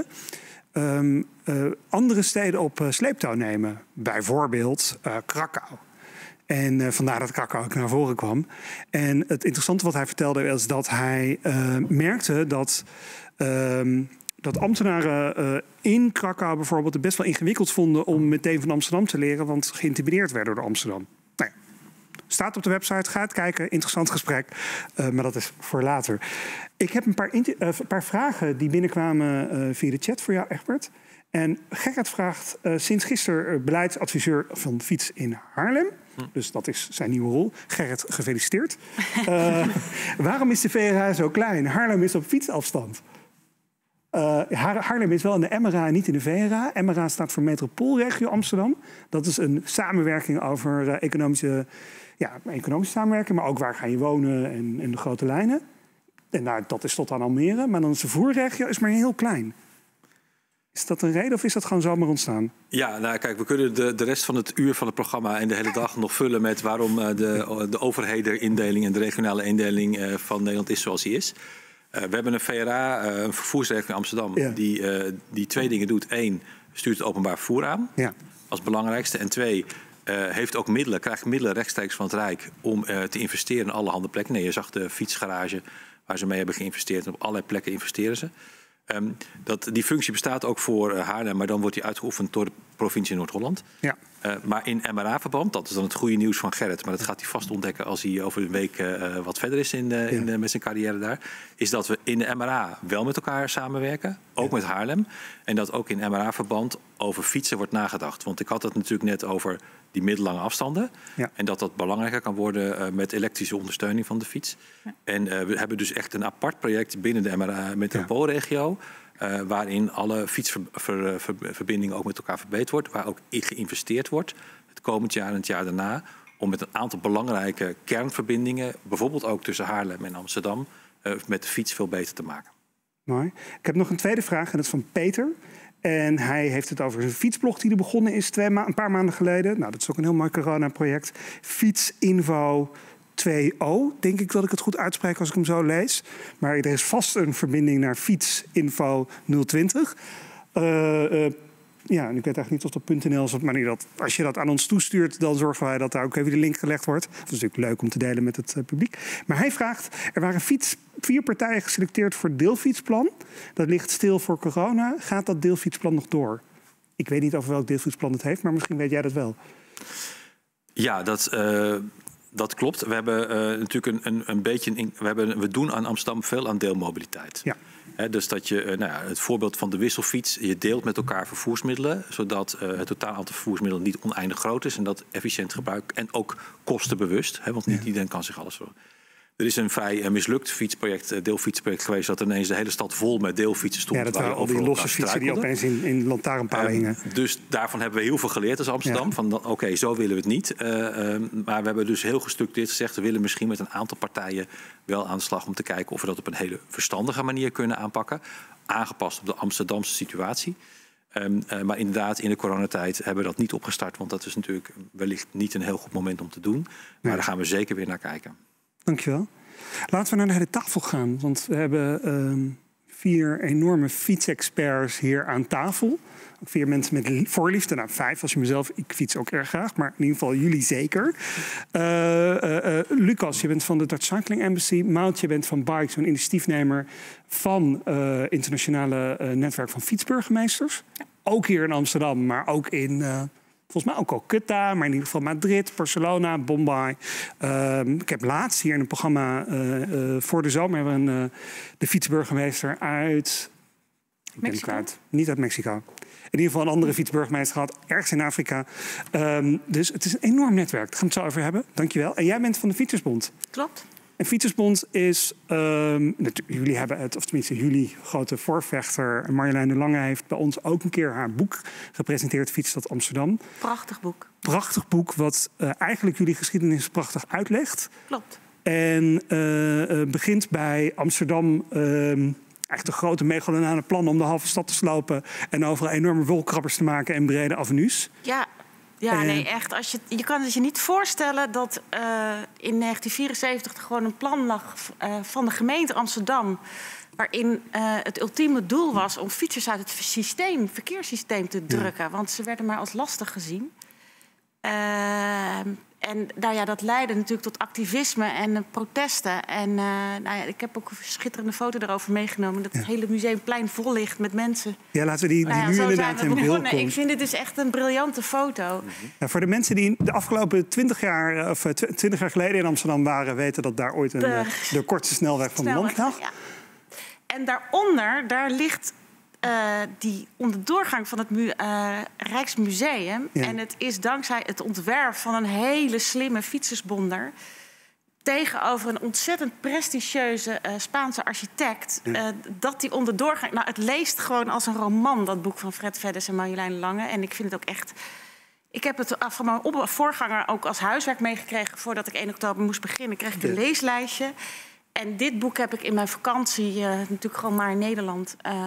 A: Um, uh, andere steden op uh, sleeptouw nemen. Bijvoorbeeld uh, Krakau. En uh, vandaar dat Krakau ook naar voren kwam. En het interessante wat hij vertelde was dat hij uh, merkte dat, uh, dat ambtenaren uh, in Krakau bijvoorbeeld het best wel ingewikkeld vonden om meteen van Amsterdam te leren, want geïntimideerd werden door Amsterdam. Nou ja, staat op de website, ga het kijken, interessant gesprek. Uh, maar dat is voor later. Ik heb een paar, uh, een paar vragen die binnenkwamen uh, via de chat voor jou, Egbert. En Gerrit vraagt, uh, sinds gisteren uh, beleidsadviseur van Fiets in Haarlem. Hm. Dus dat is zijn nieuwe rol. Gerrit, gefeliciteerd. uh, waarom is de V R A zo klein? Haarlem is op fietsafstand. Uh, Haarlem is wel in de M R A en niet in de V R A. M R A staat voor Metropoolregio Amsterdam. Dat is een samenwerking over uh, economische, ja, economische samenwerking, maar ook waar ga je wonen en, en de grote lijnen. En nou, dat is tot aan Almere, maar dan is de vervoerregio is maar heel klein. Is dat een reden of is dat gewoon zomaar ontstaan?
B: Ja, nou kijk, we kunnen de, de rest van het uur van het programma en de hele dag nog vullen met waarom uh, de, de overhedenindeling en de regionale indeling uh, van Nederland is zoals die is. Uh, we hebben een V R A, uh, een vervoersregeling in Amsterdam, ja. die, uh, die twee dingen doet. Eén, stuurt het openbaar vervoer aan, ja. als belangrijkste. En twee, uh, heeft ook middelen, krijgt middelen rechtstreeks van het Rijk om uh, te investeren in alle handen plekken. Nee, je zag de fietsgarage waar ze mee hebben geïnvesteerd en op allerlei plekken investeren ze. Um, dat, die functie bestaat ook voor uh, Haarlem, maar dan wordt die uitgeoefend door de provincie Noord-Holland. Ja. Uh, maar in M R A-verband, dat is dan het goede nieuws van Gerrit, maar dat gaat hij vast ontdekken als hij over een week uh, wat verder is in, uh, in, uh, met zijn carrière daar, is dat we in de M R A wel met elkaar samenwerken, ook ja. met Haarlem. En dat ook in M R A-verband over fietsen wordt nagedacht. Want ik had het natuurlijk net over die middellange afstanden. Ja. En dat dat belangrijker kan worden uh, met elektrische ondersteuning van de fiets. Ja. En uh, we hebben dus echt een apart project binnen de M R A metropoolregio. Uh, waarin alle fietsverbindingen ook met elkaar verbeterd wordt. Waar ook in geïnvesteerd wordt het komend jaar en het jaar daarna. Om met een aantal belangrijke kernverbindingen, bijvoorbeeld ook tussen Haarlem en Amsterdam, uh, met de fiets veel beter te maken.
A: Mooi. Ik heb nog een tweede vraag en dat is van Peter. En hij heeft het over zijn fietsblog die er begonnen is twee ma- een paar maanden geleden. Nou, dat is ook een heel mooi corona-project. Fietsinfo twee o, denk ik dat ik het goed uitspreek als ik hem zo lees. Maar er is vast een verbinding naar Fietsinfo nul twintig. Uh, uh, ja, en ik weet eigenlijk niet of dat .nl is, maar dat, als je dat aan ons toestuurt, dan zorgen wij dat daar ook even de link gelegd wordt. Dat is natuurlijk leuk om te delen met het uh, publiek. Maar hij vraagt, er waren fiets, vier partijen geselecteerd voor het deelfietsplan. Dat ligt stil voor corona. Gaat dat deelfietsplan nog door? Ik weet niet over welk deelfietsplan het heeft, maar misschien weet jij dat wel.
B: Ja, dat... Uh... Dat klopt. We hebben uh, natuurlijk een, een, een beetje. Een, we, hebben, we doen aan Amsterdam veel aan deelmobiliteit. Ja. He, dus dat je, uh, nou ja, het voorbeeld van de wisselfiets, je deelt met elkaar vervoersmiddelen, zodat uh, het totaal aantal vervoersmiddelen niet oneindig groot is en dat efficiënt gebruik en ook kostenbewust, he, want niet ja. iedereen kan zich alles voor. Er is een vrij uh, mislukt fietsproject, deelfietsproject geweest, dat ineens de hele stad vol met deelfietsen stond.
A: Ja, dat waren al die losse fietsen die opeens in, in lantaarnpalen hingen.
B: Um, dus daarvan hebben we heel veel geleerd als Amsterdam. Ja. Van oké, okay, zo willen we het niet. Uh, um, maar we hebben dus heel gestructureerd gezegd, we willen misschien met een aantal partijen wel aan de slag om te kijken of we dat op een hele verstandige manier kunnen aanpakken. Aangepast op de Amsterdamse situatie. Um, uh, maar inderdaad, in de coronatijd hebben we dat niet opgestart, want dat is natuurlijk wellicht niet een heel goed moment om te doen. Maar nee. daar gaan we zeker weer naar kijken.
A: Dankjewel. Laten we naar de hele tafel gaan. Want we hebben um, vier enorme fietsexperts hier aan tafel. Vier mensen met voorliefde. Nou, vijf als je mezelf. Ik fiets ook erg graag. Maar in ieder geval jullie zeker. Uh, uh, uh, Lucas, je bent van de Dutch Cycling Embassy. Maud, je bent van Bike, zo'n initiatiefnemer van uh, internationale uh, netwerk van fietsburgemeesters. Ja. Ook hier in Amsterdam, maar ook in... Uh, Volgens mij ook Calcutta, maar in ieder geval Madrid, Barcelona, Bombay. Uh, ik heb laatst hier in een programma uh, uh, voor de zomer hebben we een, uh, de fietsburgemeester uit...
F: Mexico?
A: Uit, niet uit Mexico. In ieder geval een andere fietsburgemeester gehad, ergens in Afrika. Um, dus het is een enorm netwerk. Daar gaan we het zo over hebben. Dankjewel. En jij bent van de Fietsersbond.
F: Klopt.
A: En Fietsersbond is, um, jullie hebben het, of tenminste jullie grote voorvechter Marjolein de Lange heeft bij ons ook een keer haar boek gepresenteerd, Fietsstad Amsterdam.
F: Prachtig boek.
A: Prachtig boek, wat uh, eigenlijk jullie geschiedenis prachtig uitlegt.
F: Klopt.
A: En uh, uh, begint bij Amsterdam, uh, echt de grote megalomane plan om de halve stad te slopen en overal enorme wolkrabbers te maken en brede avenues.
F: Ja. Ja, nee, echt. Als je, je kan het je niet voorstellen dat uh, in negentien vierenzeventig er gewoon een plan lag uh, van de gemeente Amsterdam, waarin uh, het ultieme doel was om fietsers uit het systeem, verkeerssysteem te drukken. Ja. Want ze werden maar als lastig gezien. Uh, en nou ja, dat leidde natuurlijk tot activisme en uh, protesten. En uh, nou ja, ik heb ook een schitterende foto daarover meegenomen. Dat ja. het hele museumplein vol ligt met mensen.
A: Ja, laten we die, die nou ja, nu inderdaad in beeld komen.
F: Ik vind dit dus echt een briljante foto.
A: Ja, voor de mensen die de afgelopen twintig jaar, of twintig jaar geleden in Amsterdam waren, weten dat daar ooit een, de, de kortste snelweg van snelweg, het land lag.
F: Ja. En daaronder, daar ligt uh, die onderdoorgang van het mu- uh, Rijksmuseum. Ja. En het is dankzij het ontwerp van een hele slimme fietsersbonder tegenover een ontzettend prestigieuze uh, Spaanse architect, ja. uh, dat die onderdoorgang... Nou, het leest gewoon als een roman, dat boek van Fred Veddes en Marjolein Lange. En ik vind het ook echt... Ik heb het van mijn op- voorganger ook als huiswerk meegekregen voordat ik één oktober moest beginnen. Kreeg ik een ja. leeslijstje. En dit boek heb ik in mijn vakantie, uh, natuurlijk gewoon maar in Nederland. Uh,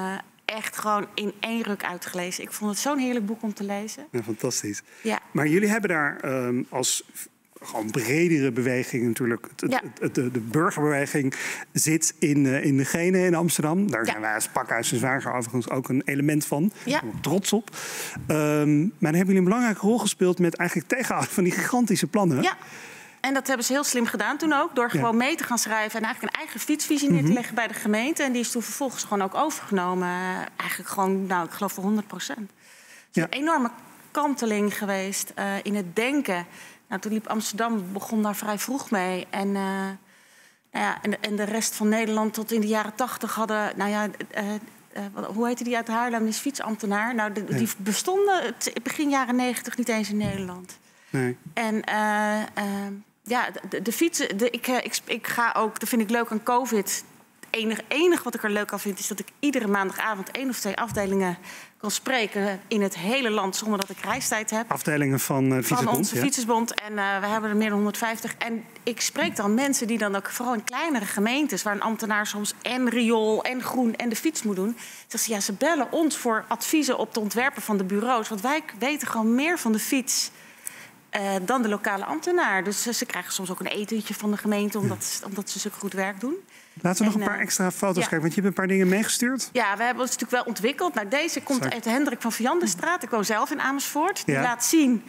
F: echt gewoon in één ruk uitgelezen. Ik vond het zo'n heerlijk boek om te lezen.
A: Ja, fantastisch.
F: Ja.
A: Maar jullie hebben daar um, als gewoon bredere beweging natuurlijk. Het,
F: ja.
A: het, de, de burgerbeweging zit in, uh, in de Genen in Amsterdam. Daar ja. zijn wij als Pakhuis en Zwager overigens ook een element van. Daar
F: ja.
A: ben ik trots op. Um, maar dan hebben jullie een belangrijke rol gespeeld met eigenlijk tegenhouden van die gigantische plannen.
F: Ja. En dat hebben ze heel slim gedaan toen ook. Door gewoon ja. mee te gaan schrijven en eigenlijk een eigen fietsvisie neer te leggen bij de gemeente. En die is toen vervolgens gewoon ook overgenomen. Eigenlijk gewoon, nou, ik geloof voor honderd procent. Het is ja. een enorme kanteling geweest uh, in het denken. Nou, toen liep Amsterdam, begon daar vrij vroeg mee. En, uh, nou ja, en, en de rest van Nederland tot in de jaren tachtig hadden... Nou ja, uh, uh, wat, hoe heette die uit Haarlem? Die is fietsambtenaar. Nou, de, ja. die bestonden begin jaren negentig niet eens in Nederland.
A: Nee.
F: En uh, uh, ja, de, de fietsen... De, ik, ik, ik ga ook, dat vind ik leuk aan COVID... Het enige, enige wat ik er leuk aan vind is dat ik iedere maandagavond één of twee afdelingen kan spreken in het hele land zonder dat ik reistijd heb.
A: Afdelingen van uh, Fietsersbond?
F: Van onze
A: ja.
F: Fietsersbond. En uh, we hebben er meer dan honderdvijftig. En ik spreek dan mensen die dan ook vooral in kleinere gemeentes, waar een ambtenaar soms en riool en groen en de fiets moet doen. Zeggen ze, ja, ze bellen ons voor adviezen op de ontwerpen van de bureaus. Want wij weten gewoon meer van de fiets Uh, dan de lokale ambtenaar. Dus uh, ze krijgen soms ook een etentje van de gemeente omdat, ja. omdat ze zulk goed werk doen.
A: Laten we
F: en,
A: nog een paar extra foto's
F: ja.
A: kijken, want je hebt een paar dingen meegestuurd.
F: Ja, we hebben ons natuurlijk wel ontwikkeld. Nou, deze komt Sorry. uit de Hendrik van Viandenstraat. Ik woon zelf in Amersfoort. Die ja. laat zien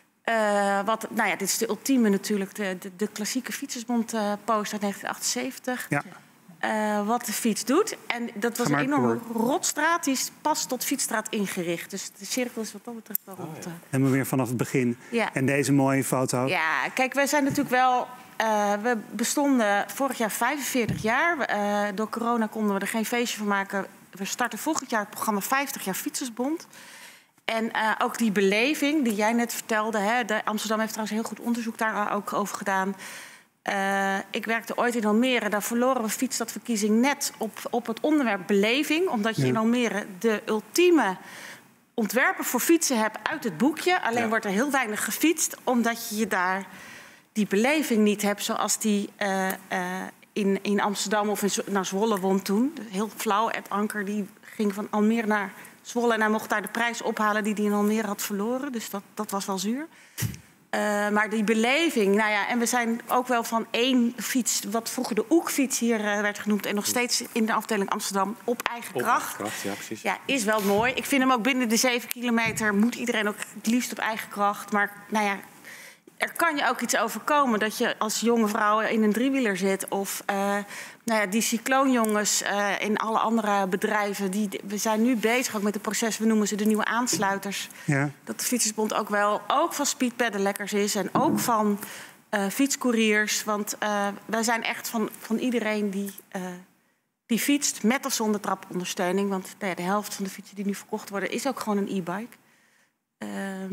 F: uh, wat... Nou ja, dit is de ultieme natuurlijk. De, de, de klassieke Fietsersbond-post uit negentien achtenzeventig. Ja. Uh, wat de fiets doet. En dat was een enorme rotstraat. Die is pas tot fietsstraat ingericht. Dus de cirkel is wat dat betreft wel rond. Oh, ja.
A: Helemaal weer vanaf het begin. Ja. En deze mooie foto.
F: Ja, kijk, wij zijn natuurlijk wel... Uh, we bestonden vorig jaar vijfenveertig jaar. Uh, door corona konden we er geen feestje van maken. We starten volgend jaar het programma vijftig jaar Fietsersbond. En uh, ook die beleving die jij net vertelde. Hè, de Amsterdam heeft trouwens heel goed onderzoek daar ook over gedaan. Uh, ik werkte ooit in Almere. Daar verloren we fietsstadverkiezing net op, op het onderwerp beleving. Omdat je ja. in Almere de ultieme ontwerpen voor fietsen hebt uit het boekje. Alleen ja. wordt er heel weinig gefietst. Omdat je daar die beleving niet hebt zoals die uh, uh, in, in Amsterdam of in naar Zwolle won toen. Heel flauw. Ed Anker die ging van Almere naar Zwolle. En hij mocht daar de prijs ophalen die hij in Almere had verloren. Dus dat, dat was wel zuur. Uh, maar die beleving, nou ja, en we zijn ook wel van één fiets, wat vroeger de Oekfiets hier uh, werd genoemd, en nog steeds in de afdeling Amsterdam op eigen
B: op
F: kracht.
B: Eigen kracht ja, precies.
F: Ja, is wel mooi. Ik vind hem ook binnen de zeven kilometer moet iedereen ook het liefst op eigen kracht. Maar nou ja, er kan je ook iets overkomen dat je als jonge vrouw in een driewieler zit. Of uh, nou ja, die cycloonjongens uh, in alle andere bedrijven. Die, we zijn nu bezig ook met het proces, we noemen ze de nieuwe aansluiters. Ja. Dat de Fietsersbond ook wel ook van speedpedellekkers is. En ook van uh, fietscouriers. Want uh, wij zijn echt van, van iedereen die, uh, die fietst met of zonder trapondersteuning. Want nou ja, de helft van de fietsen die nu verkocht worden is ook gewoon een e-bike. Uh,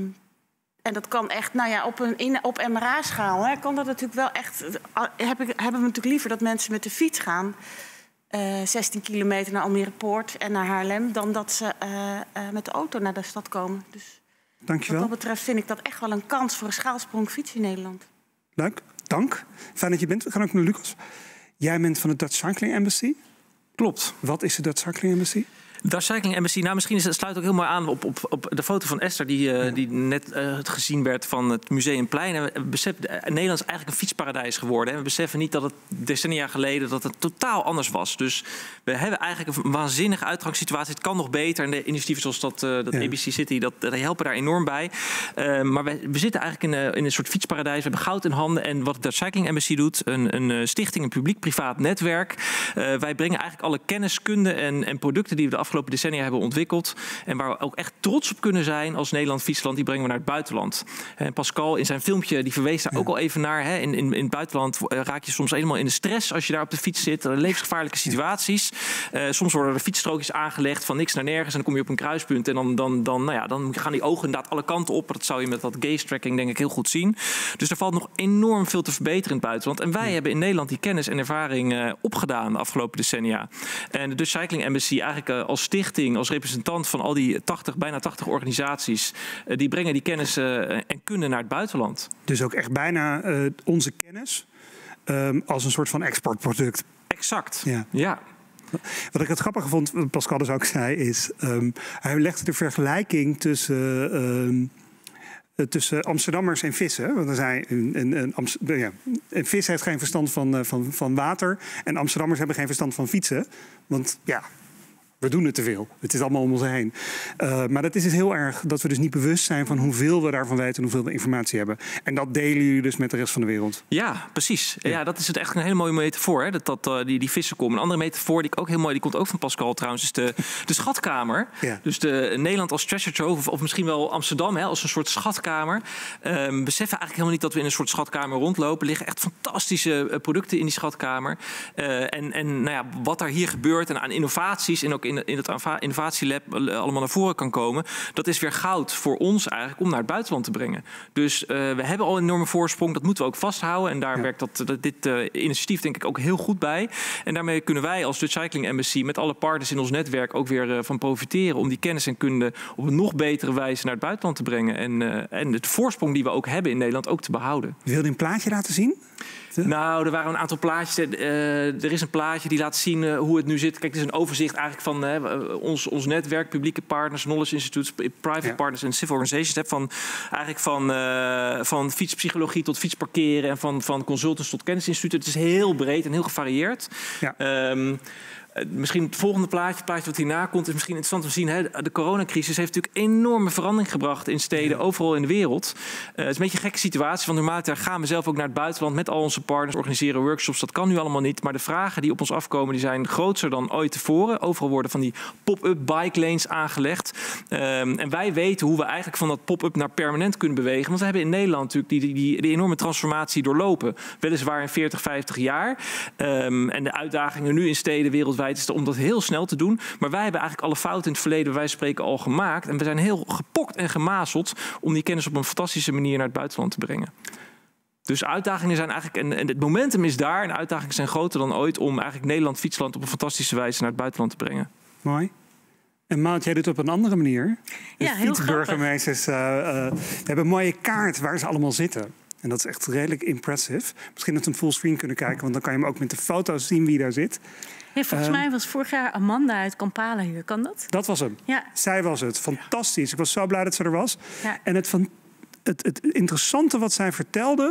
F: En dat kan echt, nou ja, op, een, in, op M R A-schaal hè, kan dat natuurlijk wel echt... Heb ik, hebben we natuurlijk liever dat mensen met de fiets gaan... Uh, zestien kilometer naar Almere Poort en naar Haarlem... dan dat ze uh, uh, met de auto naar de stad komen. Dus
A: Dankjewel.
F: Wat dat betreft vind ik dat echt wel een kans voor een schaalsprong fiets in Nederland.
A: Leuk, dank. Fijn dat je bent. We gaan ook naar Lucas. Jij bent van de Dutch Cycling Embassy.
G: Klopt.
A: Wat is de Dutch Cycling Embassy?
G: Dutch Cycling Embassy, nou misschien is het, sluit ook heel mooi aan op, op, op de foto van Esther... die, uh, ja. die net uh, gezien werd van het Museumplein. En we beseffen, uh, Nederland is eigenlijk een fietsparadijs geworden. En we beseffen niet dat het decennia geleden dat het totaal anders was. Dus we hebben eigenlijk een waanzinnige uitgangssituatie. Het kan nog beter. En de initiatieven zoals dat, uh, dat ja. A B C City, dat, dat helpen daar enorm bij. Uh, maar we, we zitten eigenlijk in, uh, in een soort fietsparadijs. We hebben goud in handen. En wat de Dutch Cycling Embassy doet, een, een stichting, een publiek-privaat netwerk. Uh, wij brengen eigenlijk alle kennis, kunde en, en producten die we de afgelopen decennia hebben ontwikkeld. En waar we ook echt trots op kunnen zijn als Nederland fietsland, die brengen we naar het buitenland. En Pascal in zijn filmpje, die verwees daar ja. ook al even naar. Hè. In, in, in het buitenland raak je soms helemaal in de stress als je daar op de fiets zit. Levensgevaarlijke situaties. Uh, soms worden er fietsstrookjes aangelegd van niks naar nergens. En dan kom je op een kruispunt en dan, dan, dan, nou ja, dan gaan die ogen inderdaad alle kanten op. Dat zou je met dat gaze tracking denk ik heel goed zien. Dus er valt nog enorm veel te verbeteren in het buitenland. En wij ja. hebben in Nederland die kennis en ervaring uh, opgedaan de afgelopen decennia. En de Dutch Cycling Embassy eigenlijk uh, als stichting, als representant van al die tachtig, bijna tachtig organisaties, uh, die brengen die kennis uh, en kunde naar het buitenland.
A: Dus ook echt bijna uh, onze kennis um, als een soort van exportproduct.
G: Exact, ja. ja.
A: Wat ik het grappige vond, wat Pascal dus ook zei, is... Um, hij legde de vergelijking tussen... Um, tussen Amsterdammers en vissen. Want dan zei een, een, een, Amst- ja, een vis heeft geen verstand van, van, van water... en Amsterdammers hebben geen verstand van fietsen. Want ja... we doen het te veel. Het is allemaal om ons heen. Uh, maar dat is dus heel erg dat we dus niet bewust zijn van hoeveel we daarvan weten en hoeveel we informatie hebben. En dat delen jullie dus met de rest van de wereld.
G: Ja, precies. Ja, ja dat is het echt een hele mooie metafoor. Hè? Dat, dat, uh, die, die vissenkom. Een andere metafoor die ik ook heel mooi, die komt ook van Pascal trouwens, is de, de schatkamer. Ja. Dus de Nederland als treasure trove, of, of misschien wel Amsterdam hè, als een soort schatkamer. Um, beseffen eigenlijk helemaal niet dat we in een soort schatkamer rondlopen. Er liggen echt fantastische uh, producten in die schatkamer. Uh, en en nou ja, wat daar hier gebeurt en aan innovaties en ook in, in het innovatielab allemaal naar voren kan komen, dat is weer goud voor ons eigenlijk om naar het buitenland te brengen. Dus uh, we hebben al een enorme voorsprong, dat moeten we ook vasthouden. En daar ja. werkt dat, dat, dit uh, initiatief denk ik ook heel goed bij. En daarmee kunnen wij als Dutch Cycling Embassy met alle partners in ons netwerk ook weer uh, van profiteren om die kennis en kunde op een nog betere wijze naar het buitenland te brengen. En, uh, en de voorsprong die we ook hebben in Nederland ook te behouden.
A: Wil je een plaatje laten zien?
G: Nou, er waren een aantal plaatjes. Uh, er is een plaatje die laat zien uh, hoe het nu zit. Kijk, het is een overzicht eigenlijk van uh, ons, ons netwerk, publieke partners, knowledge institutes, private ja. partners en civil organizations. Van, eigenlijk van, uh, van fietspsychologie tot fietsparkeren en van, van consultants tot kennisinstituten. Het is heel breed en heel gevarieerd. Ja. Um, Misschien het volgende plaatje, het plaatje wat hierna komt, is misschien interessant om te zien. Hè? De coronacrisis heeft natuurlijk enorme verandering gebracht in steden, ja. overal in de wereld. Uh, het is een beetje een gekke situatie, want normaal gaan we zelf ook naar het buitenland met al onze partners, organiseren workshops. Dat kan nu allemaal niet, maar de vragen die op ons afkomen, die zijn groter dan ooit tevoren. Overal worden van die pop-up bike lanes aangelegd. Um, en wij weten hoe we eigenlijk van dat pop-up naar permanent kunnen bewegen. Want we hebben in Nederland natuurlijk die, die, die, die enorme transformatie doorlopen. Weliswaar in veertig, vijftig jaar. Um, en de uitdagingen nu in steden wereldwijd is om dat heel snel te doen. Maar wij hebben eigenlijk alle fouten in het verleden, wij spreken, al gemaakt. En we zijn heel gepokt en gemazeld om die kennis op een fantastische manier naar het buitenland te brengen. Dus uitdagingen zijn eigenlijk, en, en het momentum is daar, en uitdagingen zijn groter dan ooit om eigenlijk Nederland, fietsland, op een fantastische wijze naar het buitenland te brengen.
A: Mooi. En Maud, jij doet het op een andere manier.
F: Ja, heel
A: fietsburgemeesters uh, uh, hebben een mooie kaart waar ze allemaal zitten. En dat is echt redelijk impressive. Misschien dat we een fullscreen kunnen kijken, want dan kan je hem ook met de foto's zien wie daar zit.
F: Ja, volgens uh, mij was vorig jaar Amanda uit Kampala hier. Kan dat?
A: Dat was hem. Ja. Zij was het. Fantastisch. Ik was zo blij dat ze er was. Ja. En het, van, het, het interessante wat zij vertelde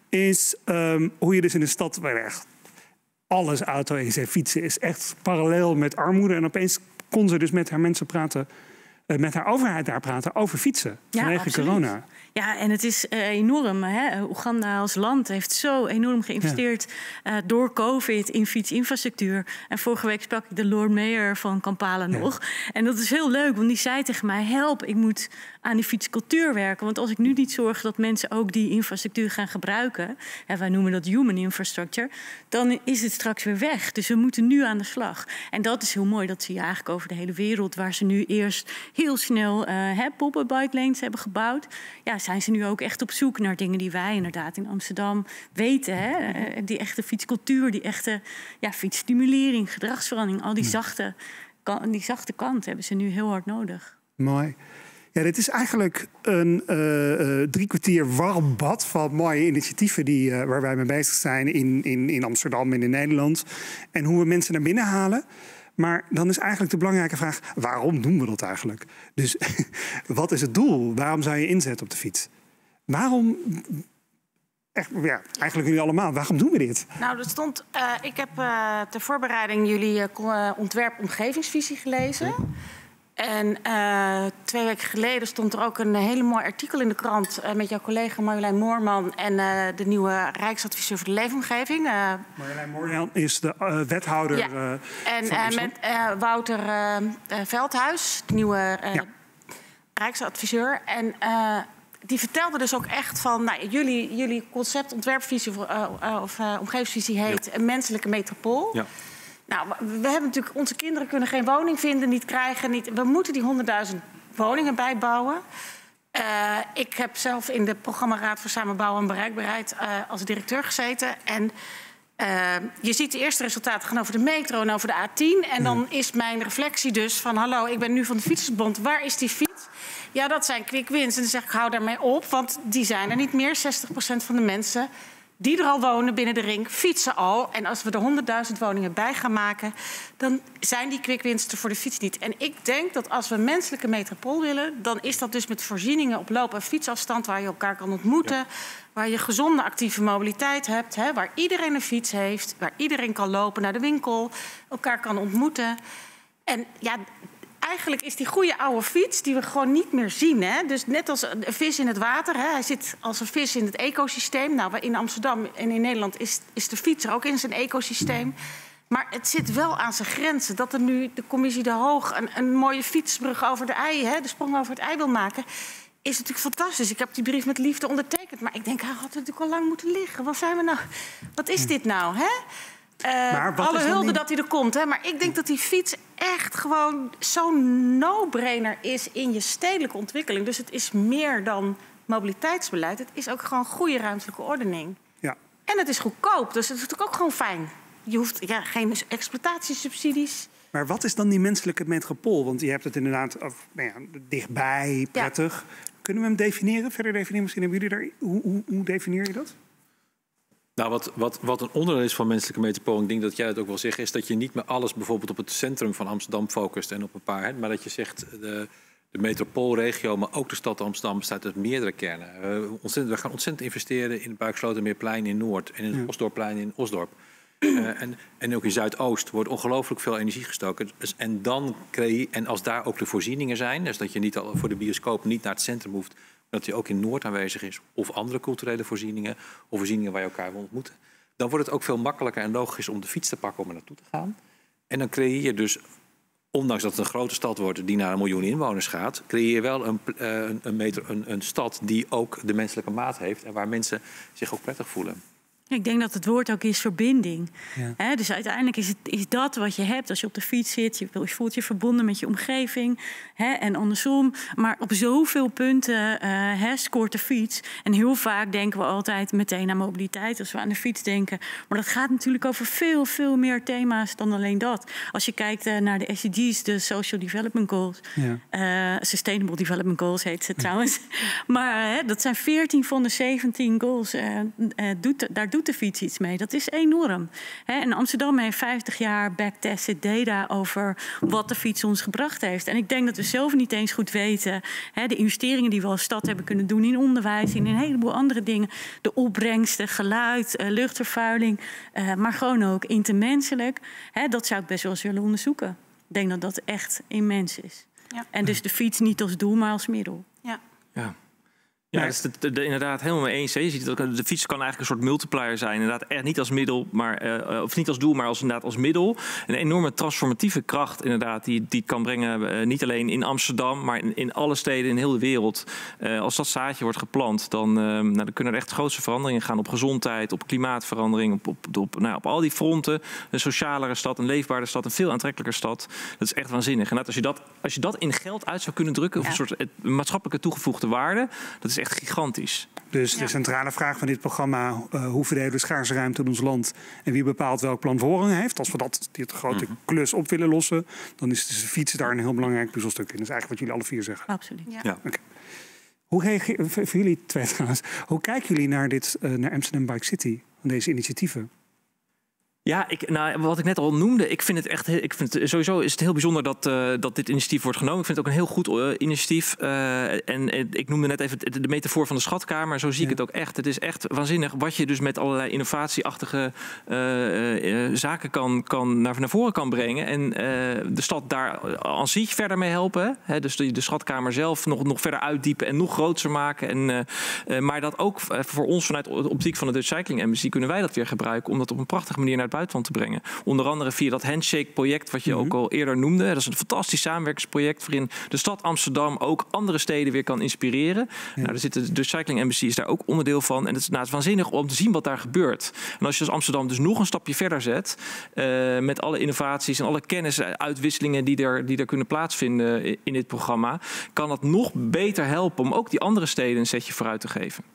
A: is um, hoe je dus in een stad waar echt alles auto is en fietsen is echt parallel met armoede. En opeens kon ze dus met haar mensen praten, uh, met haar overheid daar praten over fietsen. Vanwege ja, corona.
F: Ja, en het is uh, enorm. Hè? Oeganda als land heeft zo enorm geïnvesteerd ja. uh, door COVID in fietsinfrastructuur. En vorige week sprak ik de Lord Mayor van Kampala ja. nog. En dat is heel leuk, want die zei tegen mij: help, ik moet aan die fietscultuur werken. Want als ik nu niet zorg dat mensen ook die infrastructuur gaan gebruiken, en wij noemen dat human infrastructure, dan is het straks weer weg. Dus we moeten nu aan de slag. En dat is heel mooi. Dat zie je eigenlijk over de hele wereld, waar ze nu eerst heel snel uh, pop-up bike lanes hebben gebouwd. Ja, zijn ze nu ook echt op zoek naar dingen die wij inderdaad in Amsterdam weten. Hè? Die echte fietscultuur, die echte ja, fietsstimulering, gedragsverandering. Al die zachte, die zachte kant hebben ze nu heel hard nodig.
A: Mooi. Ja, dit is eigenlijk een uh, uh, drie kwartier warm bad van mooie initiatieven die, uh, waar wij mee bezig zijn in, in, in Amsterdam en in Nederland. En hoe we mensen naar binnen halen. Maar dan is eigenlijk de belangrijke vraag: waarom doen we dat eigenlijk? Dus wat is het doel? Waarom zou je inzetten op de fiets? Waarom? Echt, ja, eigenlijk jullie allemaal. Waarom doen we dit?
F: Nou, dat stond. Uh, ik heb uh, ter voorbereiding jullie uh, ontwerp omgevingsvisie gelezen. Okay. En uh, twee weken geleden stond er ook een hele mooi artikel in de krant uh, met jouw collega Marjolein Moorman en uh, de nieuwe Rijksadviseur voor de Leefomgeving. Uh,
A: Marjolein Moorman is de uh, wethouder.
F: Ja. Uh, en uh, met uh, Wouter uh, uh, Veldhuis, de nieuwe uh, ja. Rijksadviseur. En uh, die vertelde dus ook echt van, nou, jullie, jullie concept ontwerpvisie of, uh, uh, of uh, omgevingsvisie heet ja. een menselijke metropool. Ja. Nou, we hebben natuurlijk, onze kinderen kunnen geen woning vinden, niet krijgen. Niet, we moeten die honderdduizend woningen bijbouwen. Uh, ik heb zelf in de programmaraad voor Samenbouwen en Bereikbaarheid uh, als directeur gezeten. En uh, je ziet de eerste resultaten gaan over de metro en over de A tien. En dan is mijn reflectie dus van, hallo, ik ben nu van de Fietsersbond. Waar is die fiets? Ja, dat zijn quick wins. En dan zeg ik, hou daarmee op, want die zijn er niet meer. zestig procent van de mensen die er al wonen binnen de ring, fietsen al. En als we er honderdduizend woningen bij gaan maken, dan zijn die kwickwinsten voor de fiets niet. En ik denk dat als we een menselijke metropool willen, dan is dat dus met voorzieningen op loop- en fietsafstand waar je elkaar kan ontmoeten. Ja. Waar je gezonde actieve mobiliteit hebt, hè, waar iedereen een fiets heeft, waar iedereen kan lopen naar de winkel, elkaar kan ontmoeten. En ja, eigenlijk is die goede oude fiets die we gewoon niet meer zien. Hè? Dus net als een vis in het water. Hè? Hij zit als een vis in het ecosysteem. Nou, in Amsterdam en in Nederland is, is de fiets er ook in zijn ecosysteem. Maar het zit wel aan zijn grenzen. Dat er nu de commissie De Hoog een, een mooie fietsbrug over de ei, hè, de sprong over het ei wil maken, is natuurlijk fantastisch. Ik heb die brief met liefde ondertekend. Maar ik denk, hij had het natuurlijk al lang moeten liggen. Wat zijn we nou? Wat is dit nou, hè? Uh, alle hulde die... dat hij er komt. Hè? Maar ik denk dat die fiets echt gewoon zo'n no-brainer is in je stedelijke ontwikkeling. Dus het is meer dan mobiliteitsbeleid. Het is ook gewoon goede ruimtelijke ordening. Ja. En het is goedkoop, dus het is natuurlijk ook gewoon fijn. Je hoeft ja, geen exploitatiesubsidies.
A: Maar wat is dan die menselijke metropool? Want je hebt het inderdaad of, nou ja, dichtbij, prettig. Ja. Kunnen we hem definiëren? Verder definiëren? Misschien hebben jullie daar... Hoe, hoe, hoe definieer je dat?
B: Nou, wat, wat, wat een onderdeel is van menselijke metropool, ik denk dat jij het ook wel zegt, is dat je niet meer alles bijvoorbeeld op het centrum van Amsterdam focust en op een paar, hè, maar dat je zegt de, de metropoolregio, maar ook de stad Amsterdam bestaat uit meerdere kernen. Uh, ontzettend, we gaan ontzettend investeren in het Buikslotermeerplein in Noord en in het ja. Osdorpplein in Osdorp. Uh, en, en ook in Zuidoost wordt ongelooflijk veel energie gestoken. Dus, en, dan creëer, en als daar ook de voorzieningen zijn, dus dat je niet al voor de bioscoop niet naar het centrum hoeft, dat die ook in Noord aanwezig is, of andere culturele voorzieningen, of voorzieningen waar je elkaar wil ontmoeten, dan wordt het ook veel makkelijker en logisch om de fiets te pakken om er naartoe te gaan. En dan creëer je dus, ondanks dat het een grote stad wordt die naar een miljoen inwoners gaat, creëer je wel een, een, een, metro, een, een stad die ook de menselijke maat heeft en waar mensen zich ook prettig voelen.
H: Ik denk dat het woord ook is verbinding. Ja. He, dus uiteindelijk is, het, is dat wat je hebt als je op de fiets zit. Je, je voelt je verbonden met je omgeving. He, en andersom. Maar op zoveel punten uh, he, scoort de fiets. En heel vaak denken we altijd meteen aan mobiliteit als we aan de fiets denken. Maar dat gaat natuurlijk over veel, veel meer thema's dan alleen dat. Als je kijkt uh, naar de S D G's, de Social Development Goals. Ja. Uh, Sustainable Development Goals heet ze trouwens. Ja. Maar uh, dat zijn veertien van de zeventien goals. Uh, uh, doet, daar doet de fiets iets mee. Dat is enorm. He, en Amsterdam heeft vijftig jaar backtested data over wat de fiets ons gebracht heeft. En ik denk dat we zelf niet eens goed weten. He, de investeringen die we als stad hebben kunnen doen in onderwijs, in een heleboel andere dingen. De opbrengsten, geluid, uh, luchtvervuiling. Uh, maar gewoon ook intermenselijk. He, dat zou ik best wel eens willen onderzoeken. Ik denk dat dat echt immens is. Ja. En dus de fiets niet als doel, maar als middel.
F: Ja.
G: Ja. Ja, dat is de, de, de, inderdaad helemaal mee eens. Hè. Je ziet dat de fiets kan eigenlijk een soort multiplier zijn. Inderdaad, echt niet als middel, maar, uh, of niet als doel, maar als, inderdaad als middel. Een enorme transformatieve kracht inderdaad, die, die het kan brengen. Uh, niet alleen in Amsterdam, maar in, in alle steden in heel de wereld. Uh, als dat zaadje wordt geplant, dan, uh, nou, dan kunnen er echt grootste veranderingen gaan op gezondheid, op klimaatverandering, op, op, op, nou, op al die fronten. Een socialere stad, een leefbare stad, een veel aantrekkelijker stad. Dat is echt waanzinnig. En dat, als, je dat, als je dat in geld uit zou kunnen drukken, ja. of een soort het, maatschappelijke toegevoegde waarde, dat is echt gigantisch.
A: Dus de ja. centrale vraag van dit programma, uh, hoe verdelen we schaarse ruimte in ons land en wie bepaalt welk plan voorrang heeft. Als we dat, dit grote mm-hmm. klus op willen lossen, dan is de fiets daar een heel belangrijk puzzelstuk in. Dat is eigenlijk wat jullie alle vier zeggen.
H: Absoluut. Ja.
A: Ja. Okay. Hoe reageer, voor jullie twee trouwens, hoe kijken jullie naar dit, uh, naar Amsterdam Bike City, van deze initiatieven?
G: Ja, ik, nou, wat ik net al noemde, ik vind het echt, ik vind het, sowieso is het heel bijzonder dat, uh, dat dit initiatief wordt genomen. Ik vind het ook een heel goed uh, initiatief. Uh, en, en ik noemde net even de metafoor van de schatkamer. Zo zie ja. ik het ook echt. Het is echt waanzinnig wat je dus met allerlei innovatieachtige uh, uh, zaken kan, kan naar, naar voren kan brengen. En uh, de stad daar aan zich verder mee helpen. Hè? Dus de, de schatkamer zelf nog, nog verder uitdiepen en nog groter maken. En, uh, uh, maar dat ook uh, voor ons vanuit de optiek van de Dutch Cycling Embassy kunnen wij dat weer gebruiken om dat op een prachtige manier naar het buitenland te brengen. Onder andere via dat Handshake-project wat je mm-hmm. ook al eerder noemde. Dat is een fantastisch samenwerkingsproject waarin de stad Amsterdam ook andere steden weer kan inspireren. Ja. Nou, er zit de Cycling Embassy is daar ook onderdeel van. En het is, nou, het is waanzinnig om te zien wat daar gebeurt. En als je als Amsterdam dus nog een stapje verder zet, uh, met alle innovaties en alle kennisuitwisselingen die er, die er kunnen plaatsvinden in dit programma, kan dat nog beter helpen om ook die andere steden een zetje vooruit te geven.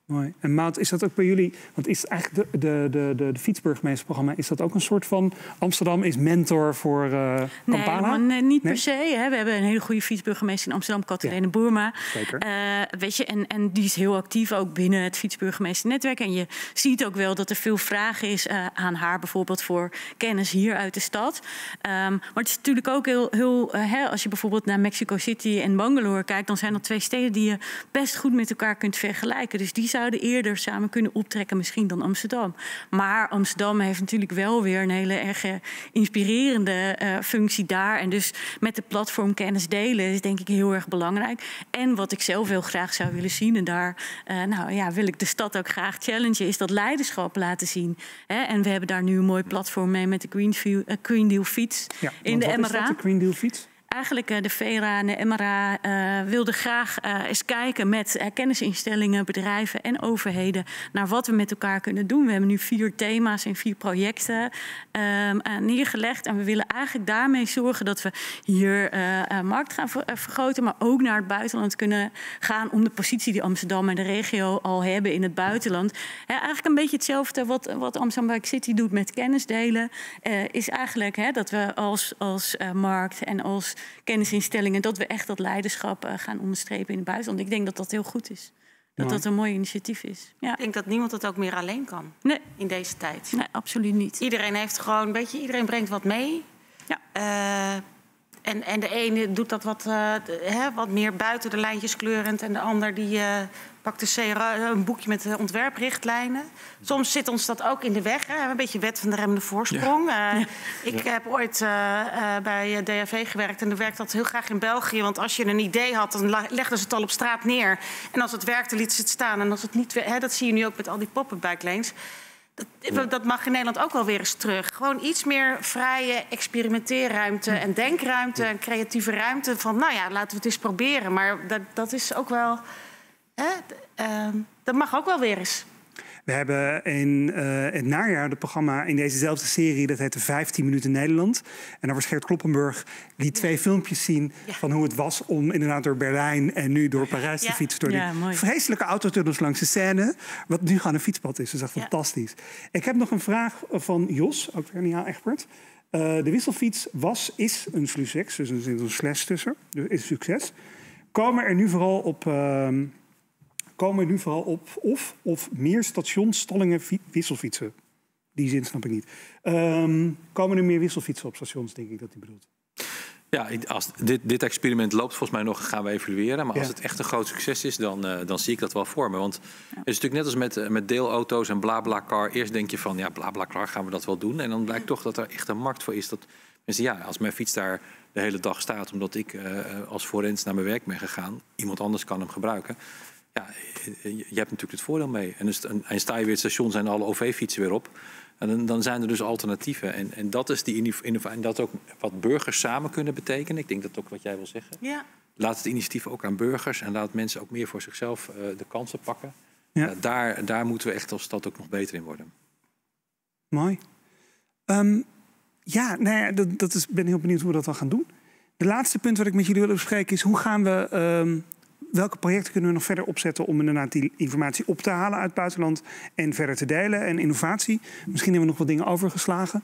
A: Mooi. En Maud, is dat ook bij jullie... Want is eigenlijk de, de, de, de, de fietsburgemeesterprogramma... is dat ook een soort van... Amsterdam is mentor voor uh, Kampala?
H: Nee, nee, niet nee? per se. Hè. We hebben een hele goede fietsburgemeester in Amsterdam, Katelijne ja. Boerma.
A: Zeker.
H: Uh, weet je, en, en die is heel actief ook binnen het fietsburgemeesternetwerk. En je ziet ook wel dat er veel vraag is uh, aan haar... bijvoorbeeld voor kennis hier uit de stad. Um, maar het is natuurlijk ook heel... heel uh, hè, als je bijvoorbeeld naar Mexico City en Bangalore kijkt... dan zijn dat twee steden die je best goed met elkaar kunt vergelijken. Dus die zouden eerder samen kunnen optrekken misschien dan Amsterdam. Maar Amsterdam heeft natuurlijk wel weer een hele erg inspirerende uh, functie daar. En dus met de platform kennis delen is denk ik heel erg belangrijk. En wat ik zelf heel graag zou willen zien... en daar uh, nou, ja, wil ik de stad ook graag challengen... is dat leiderschap laten zien. Hè? En we hebben daar nu een mooi platform mee met de Green, View, uh, Green Deal Fiets
A: ja,
H: in de
A: wat
H: M R A.
A: Is dat, de Green Deal Fiets?
H: Eigenlijk de VERA en de M R A uh, wilden graag uh, eens kijken met uh, kennisinstellingen, bedrijven en overheden naar wat we met elkaar kunnen doen. We hebben nu vier thema's en vier projecten uh, uh, neergelegd. En we willen eigenlijk daarmee zorgen dat we hier uh, uh, markt gaan ver- uh, vergroten, maar ook naar het buitenland kunnen gaan om de positie die Amsterdam en de regio al hebben in het buitenland. Ja, eigenlijk een beetje hetzelfde wat, wat Amsterdam Bike City doet met kennis delen. Uh, is eigenlijk hè, dat we als, als uh, markt en als kennisinstellingen... dat we echt dat leiderschap uh, gaan onderstrepen in het buitenland. Ik denk dat dat heel goed is. Dat Mooi. dat een mooi initiatief is. Ja.
F: Ik denk dat niemand het ook meer alleen kan
H: nee.
F: in deze tijd.
H: Nee, absoluut niet.
F: Iedereen heeft gewoon een beetje... Iedereen brengt wat mee.
H: Ja.
F: Uh, en, en de ene doet dat wat, uh, de, hè, wat meer buiten de lijntjes kleurend... en de ander die uh, pakt een, C R A, een boekje met uh, ontwerprichtlijnen. Soms zit ons dat ook in de weg. Hè? Een beetje wet van de remmende voorsprong. Ja. Uh, ja. Ik heb ooit uh, uh, bij D H V gewerkt en dan werkte dat heel graag in België. Want als je een idee had, dan legden ze het al op straat neer. En als het werkte, lieten ze het staan. En als het niet, hè, dat zie je nu ook met al die pop-up bike lanes. Dat, dat mag in Nederland ook wel weer eens terug. Gewoon iets meer vrije experimenteerruimte en denkruimte en creatieve ruimte. Van, nou ja, laten we het eens proberen. Maar dat, dat is ook wel... Hè, uh, dat mag ook wel weer eens.
A: We hebben in uh, het najaar het programma in dezezelfde serie... dat heette vijftien minuten Nederland. En daar was Geert Kloppenburg die twee ja. filmpjes zien... Ja. van hoe het was om inderdaad door Berlijn en nu door Parijs ja. te fietsen. Door ja, die mooi. vreselijke autotunnels langs de Seine. Wat nu gewoon een fietspad is. Dus dat is echt ja. fantastisch. Ik heb nog een vraag van Jos, ook weer Nia Egbert. Uh, de wisselfiets was, is een succes. Dus er zit een slash tussen. Dus is een succes. Komen er nu vooral op... Uh, komen er nu vooral op of, of meer stations, stallingen, fi- wisselfietsen. Die zin snap ik niet. Um, komen er meer wisselfietsen op stations, denk ik dat hij bedoelt.
B: Ja, als dit, dit experiment loopt volgens mij nog, gaan we evalueren. Maar ja. als het echt een groot succes is, dan, uh, dan zie ik dat wel voor me. Want ja. het is natuurlijk net als met, uh, met deelauto's en BlaBlaCar. Eerst denk je van, ja, BlaBlaCar gaan we dat wel doen. En dan blijkt toch dat er echt een markt voor is. Dat mensen, ja, als mijn fiets daar de hele dag staat... omdat ik uh, als forens naar mijn werk ben gegaan... iemand anders kan hem gebruiken... Ja, je hebt natuurlijk het voordeel mee. En, dus, en sta je weer het station, zijn alle O V-fietsen weer op. En dan, dan zijn er dus alternatieven. En, en dat is die innovatie. En dat ook wat burgers samen kunnen betekenen. Ik denk dat ook wat jij wil zeggen.
F: Ja.
B: Laat het initiatief ook aan burgers. En laat mensen ook meer voor zichzelf uh, de kansen pakken.
A: Ja.
B: Ja, daar, daar moeten we echt als stad ook nog beter in worden.
A: Mooi. Um, ja, nou ja, dat, dat is, ben heel benieuwd hoe we dat dan gaan doen. De laatste punt wat ik met jullie wil bespreken is... hoe gaan we... Um, welke projecten kunnen we nog verder opzetten om inderdaad die informatie op te halen uit het buitenland en verder te delen en innovatie? Misschien hebben we nog wat dingen overgeslagen.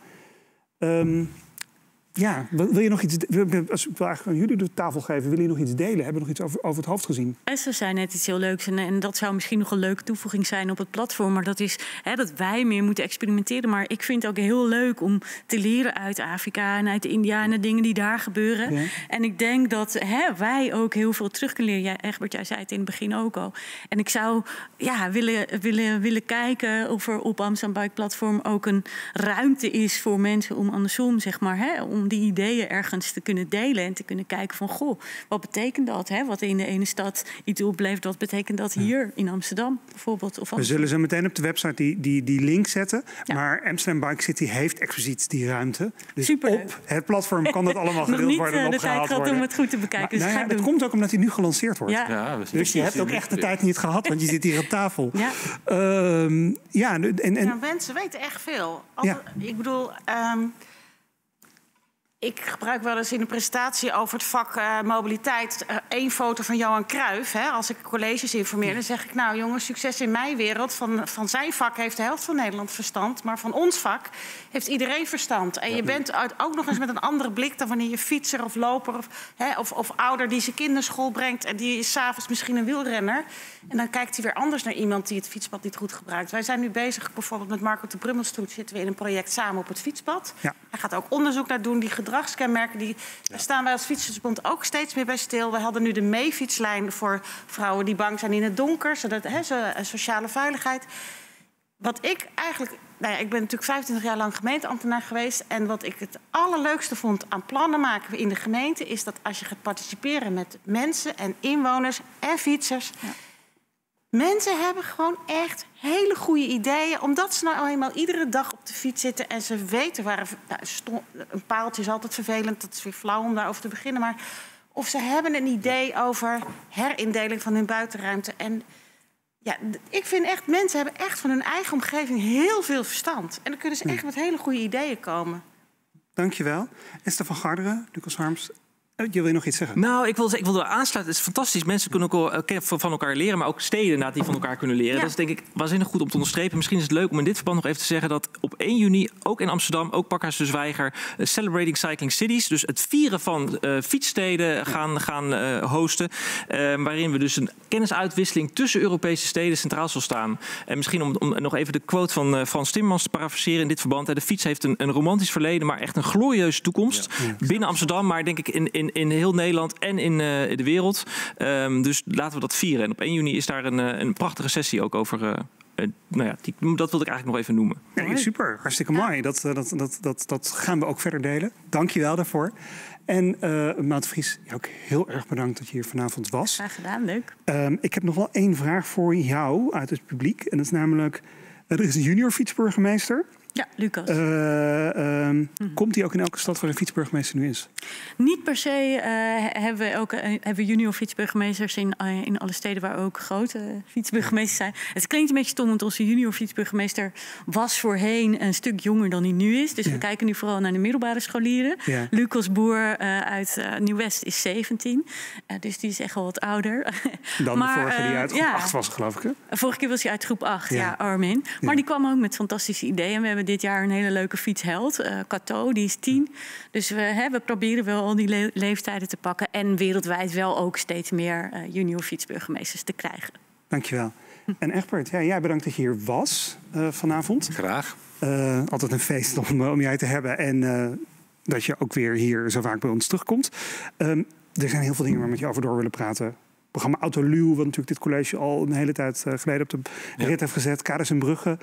A: Um, ja, wil je nog iets? Als ik wil eigenlijk aan jullie de tafel geven, wil je nog iets delen? Hebben we nog iets over, over het hoofd gezien?
H: Esther zei net iets heel leuks en, en dat zou misschien nog een leuke toevoeging zijn op het platform. Maar dat is hè, dat wij meer moeten experimenteren. Maar ik vind het ook heel leuk om te leren uit Afrika en uit India en de dingen die daar gebeuren. Ja. En ik denk dat hè, wij ook heel veel terug kunnen leren. Ja, Egbert, jij zei het in het begin ook al. En ik zou ja, willen, willen, willen kijken of er op Amsterdam Bike Platform ook een ruimte is voor mensen om andersom, zeg maar, hè, om die ideeën ergens te kunnen delen en te kunnen kijken van, goh, wat betekent dat? Hè? Wat in de ene stad iets opbleef, wat betekent dat hier in Amsterdam bijvoorbeeld? Of
A: we zullen zo meteen op de website die, die, die link zetten. Ja. Maar Amsterdam Bike City heeft expliciet die ruimte. Dus
H: Superleuk.
A: Op het platform kan dat allemaal gedeeld worden en opgehaald worden.
H: Nog niet de tijd gehad om het goed te bekijken.
A: Maar, dus nou ja, dat komt ook omdat hij nu gelanceerd wordt.
H: Ja.
B: Ja,
A: dus je hebt ook echt de tijd niet gehad, want je zit hier aan tafel.
H: Ja,
A: um, ja en, en,
F: nou, mensen weten echt veel. Altijd, ja. Ik bedoel... Um, Ik gebruik wel eens in een presentatie over het vak uh, mobiliteit uh, één foto van Johan Cruijff. Hè. Als ik colleges informeer, dan zeg ik... nou jongens, succes in mijn wereld. Van, van zijn vak heeft de helft van Nederland verstand. Maar van ons vak heeft iedereen verstand. En je bent uit, ook nog eens met een andere blik... dan wanneer je fietser of loper of, hè, of, of ouder die zijn kind naar school brengt... en die is 's avonds misschien een wielrenner. En dan kijkt hij weer anders naar iemand die het fietspad niet goed gebruikt. Wij zijn nu bezig, bijvoorbeeld met Marco de Brummelstoet... zitten we in een project samen op het fietspad. Ja. Hij gaat ook onderzoek naar doen, die gedragskenmerken... Die, daar staan wij als Fietsersbond ook steeds meer bij stil. We hadden nu de meefietslijn voor vrouwen die bang zijn in het donker. Zodat, he, zo, sociale veiligheid. Wat ik eigenlijk... Nou ja, ik ben natuurlijk vijfentwintig jaar lang gemeenteambtenaar geweest. En wat ik het allerleukste vond aan plannen maken in de gemeente... is dat als je gaat participeren met mensen en inwoners en fietsers... Ja. Mensen hebben gewoon echt hele goede ideeën... omdat ze nou eenmaal iedere dag op de fiets zitten... en ze weten waar... Nou, een paaltje is altijd vervelend, dat is weer flauw om daarover te beginnen... maar of ze hebben een idee over herindeling van hun buitenruimte. En ja, ik vind echt, mensen hebben echt van hun eigen omgeving heel veel verstand. En dan kunnen ze echt met hele goede ideeën komen.
A: Dankjewel. Esther van Garderen, Lucas Harms... Je wil nog iets zeggen?
G: Nou, ik wil, ik wil er aansluiten. Het is fantastisch. Mensen kunnen ook van elkaar leren, maar ook steden die van elkaar kunnen leren. Ja. Dat is denk ik waanzinnig goed om te onderstrepen. Misschien is het leuk om in dit verband nog even te zeggen dat op één juni, ook in Amsterdam, ook Pakhuis de Zwijger, uh, Celebrating Cycling Cities, dus het vieren van uh, fietssteden gaan, gaan uh, hosten. Uh, waarin we dus een kennisuitwisseling tussen Europese steden centraal zal staan. En misschien om, om nog even de quote van uh, Frans Timmermans te parafraseren in dit verband. De fiets heeft een, een romantisch verleden, maar echt een glorieuze toekomst. Ja. Ja. Binnen Amsterdam, maar denk ik in, in In, in heel Nederland en in uh, de wereld. Um, dus laten we dat vieren. En op één juni is daar een, uh, een prachtige sessie ook over. Uh, uh, nou ja, die, dat wilde ik eigenlijk nog even noemen.
A: Nee, super, hartstikke mooi. Dat, dat, dat, dat, dat gaan we ook verder delen. Dank je wel daarvoor. En uh, Maud Vries, ook heel erg bedankt dat je hier vanavond was.
H: Graag gedaan, leuk.
A: Um, ik heb nog wel één vraag voor jou uit het publiek. En dat is namelijk, er is een junior fietsburgemeester.
H: Ja, Lucas.
A: Uh, uh, mm-hmm. Komt die ook in elke stad waar een fietsburgemeester nu is?
H: Niet per se uh, hebben we ook uh, hebben we junior fietsburgemeesters in, uh, in alle steden waar ook grote uh, fietsburgemeesters zijn. Het klinkt een beetje stom, want onze junior fietsburgemeester was voorheen een stuk jonger dan hij nu is. Dus ja. we kijken nu vooral naar de middelbare scholieren. Ja. Lucas Boer uh, uit uh, Nieuw-West is zeventien. Uh, dus die is echt wel wat ouder.
A: Dan maar, de vorige die uit groep
H: uh, ja.
A: acht was, geloof ik. Hè?
H: Vorige keer was hij uit groep acht, ja, ja Armin. Maar
A: ja.
H: die kwam ook met fantastische ideeën. We hebben dit jaar een hele leuke fietsheld, uh, Cato, die is tien. Dus we, hè, we proberen wel al die le- leeftijden te pakken. En wereldwijd wel ook steeds meer uh, junior fietsburgemeesters te krijgen.
A: Dankjewel. En Egbert, ja, jij bedankt dat je hier was uh, vanavond.
B: Graag.
A: Uh, altijd een feest om, uh, om jij te hebben. En uh, dat je ook weer hier zo vaak bij ons terugkomt. Um, er zijn heel veel dingen waar we met je over door willen praten. Programma Autoluw, wat natuurlijk dit college al een hele tijd geleden op de rit ja. heeft gezet. Kaders en Bruggen.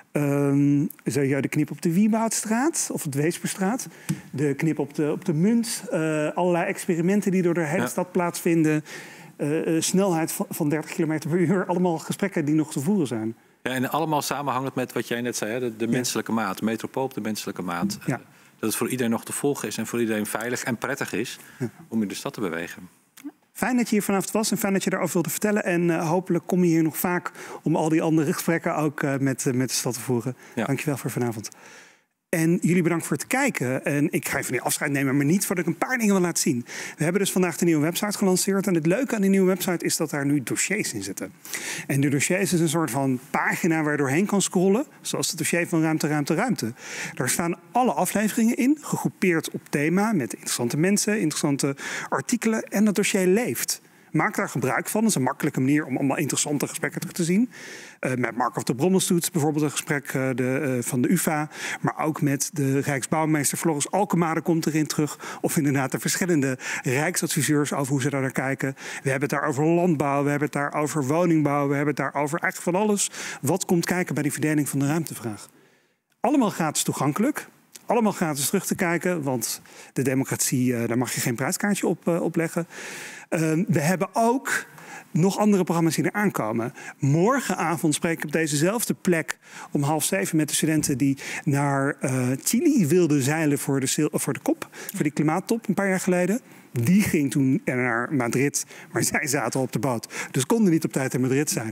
A: Um, zou je de knip op de Wieboudstraat of de Weesperstraat. De knip op de, op de Munt. Uh, allerlei experimenten die door de hele ja. stad plaatsvinden. Uh, uh, snelheid van, van dertig kilometer per uur. Allemaal gesprekken die nog te voeren zijn.
B: Ja, en allemaal samenhangend met wat jij net zei. Hè? De, de ja. menselijke maat. De metropool op de menselijke maat. Ja. Uh, dat het voor iedereen nog te volgen is. En voor iedereen veilig en prettig is ja. om in de stad te bewegen.
A: Fijn dat je hier vanavond was en fijn dat je daarover wilde vertellen. En uh, hopelijk kom je hier nog vaak om al die andere gesprekken ook uh, met, uh, met de stad te voeren. Ja. Dankjewel voor vanavond. En jullie bedankt voor het kijken. En ik ga even niet afscheid nemen, maar niet voordat ik een paar dingen wil laten zien. We hebben dus vandaag de nieuwe website gelanceerd. En het leuke aan die nieuwe website is dat daar nu dossiers in zitten. En de dossiers is een soort van pagina waar je doorheen kan scrollen. Zoals het dossier van Ruimte, Ruimte, Ruimte. Daar staan alle afleveringen in, gegroepeerd op thema. Met interessante mensen, interessante artikelen. En dat dossier leeft. Maak daar gebruik van. Dat is een makkelijke manier om allemaal interessante gesprekken terug te zien. Uh, met Marco de Brommelstoet, bijvoorbeeld een gesprek uh, de, uh, van de U vA. Maar ook met de Rijksbouwmeester Floris Alkemade komt erin terug. Of inderdaad de verschillende Rijksadviseurs over hoe ze daar naar kijken. We hebben het daar over landbouw, we hebben het daar over woningbouw. We hebben het daar over eigenlijk van alles. Wat komt kijken bij die verdeling van de ruimtevraag. Allemaal gratis toegankelijk. Allemaal gratis terug te kijken, want de democratie, uh, daar mag je geen prijskaartje op, uh, op leggen. Uh, we hebben ook nog andere programma's die er aankomen. Morgenavond spreek ik op dezezelfde plek om half zeven met de studenten die naar uh, Chili wilden zeilen voor de, voor de kop, voor die klimaattop een paar jaar geleden. Die ging toen naar Madrid, maar zij zaten al op de boot. Dus konden niet op tijd in Madrid zijn.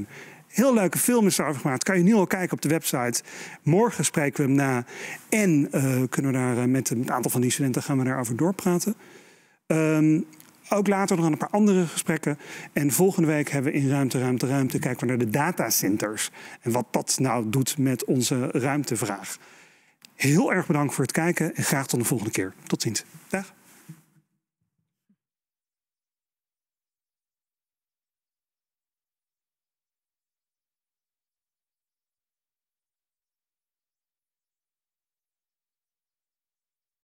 A: Heel leuke film is erover gemaakt. Kan je nu al kijken op de website. Morgen spreken we hem na. En uh, kunnen we daar uh, met een aantal van die studenten gaan we daarover doorpraten. Um, ook later nog een paar andere gesprekken. En volgende week hebben we in Ruimte, Ruimte, Ruimte... kijken we naar de datacenters. En wat dat nou doet met onze ruimtevraag. Heel erg bedankt voor het kijken en graag tot de volgende keer. Tot ziens. Dag.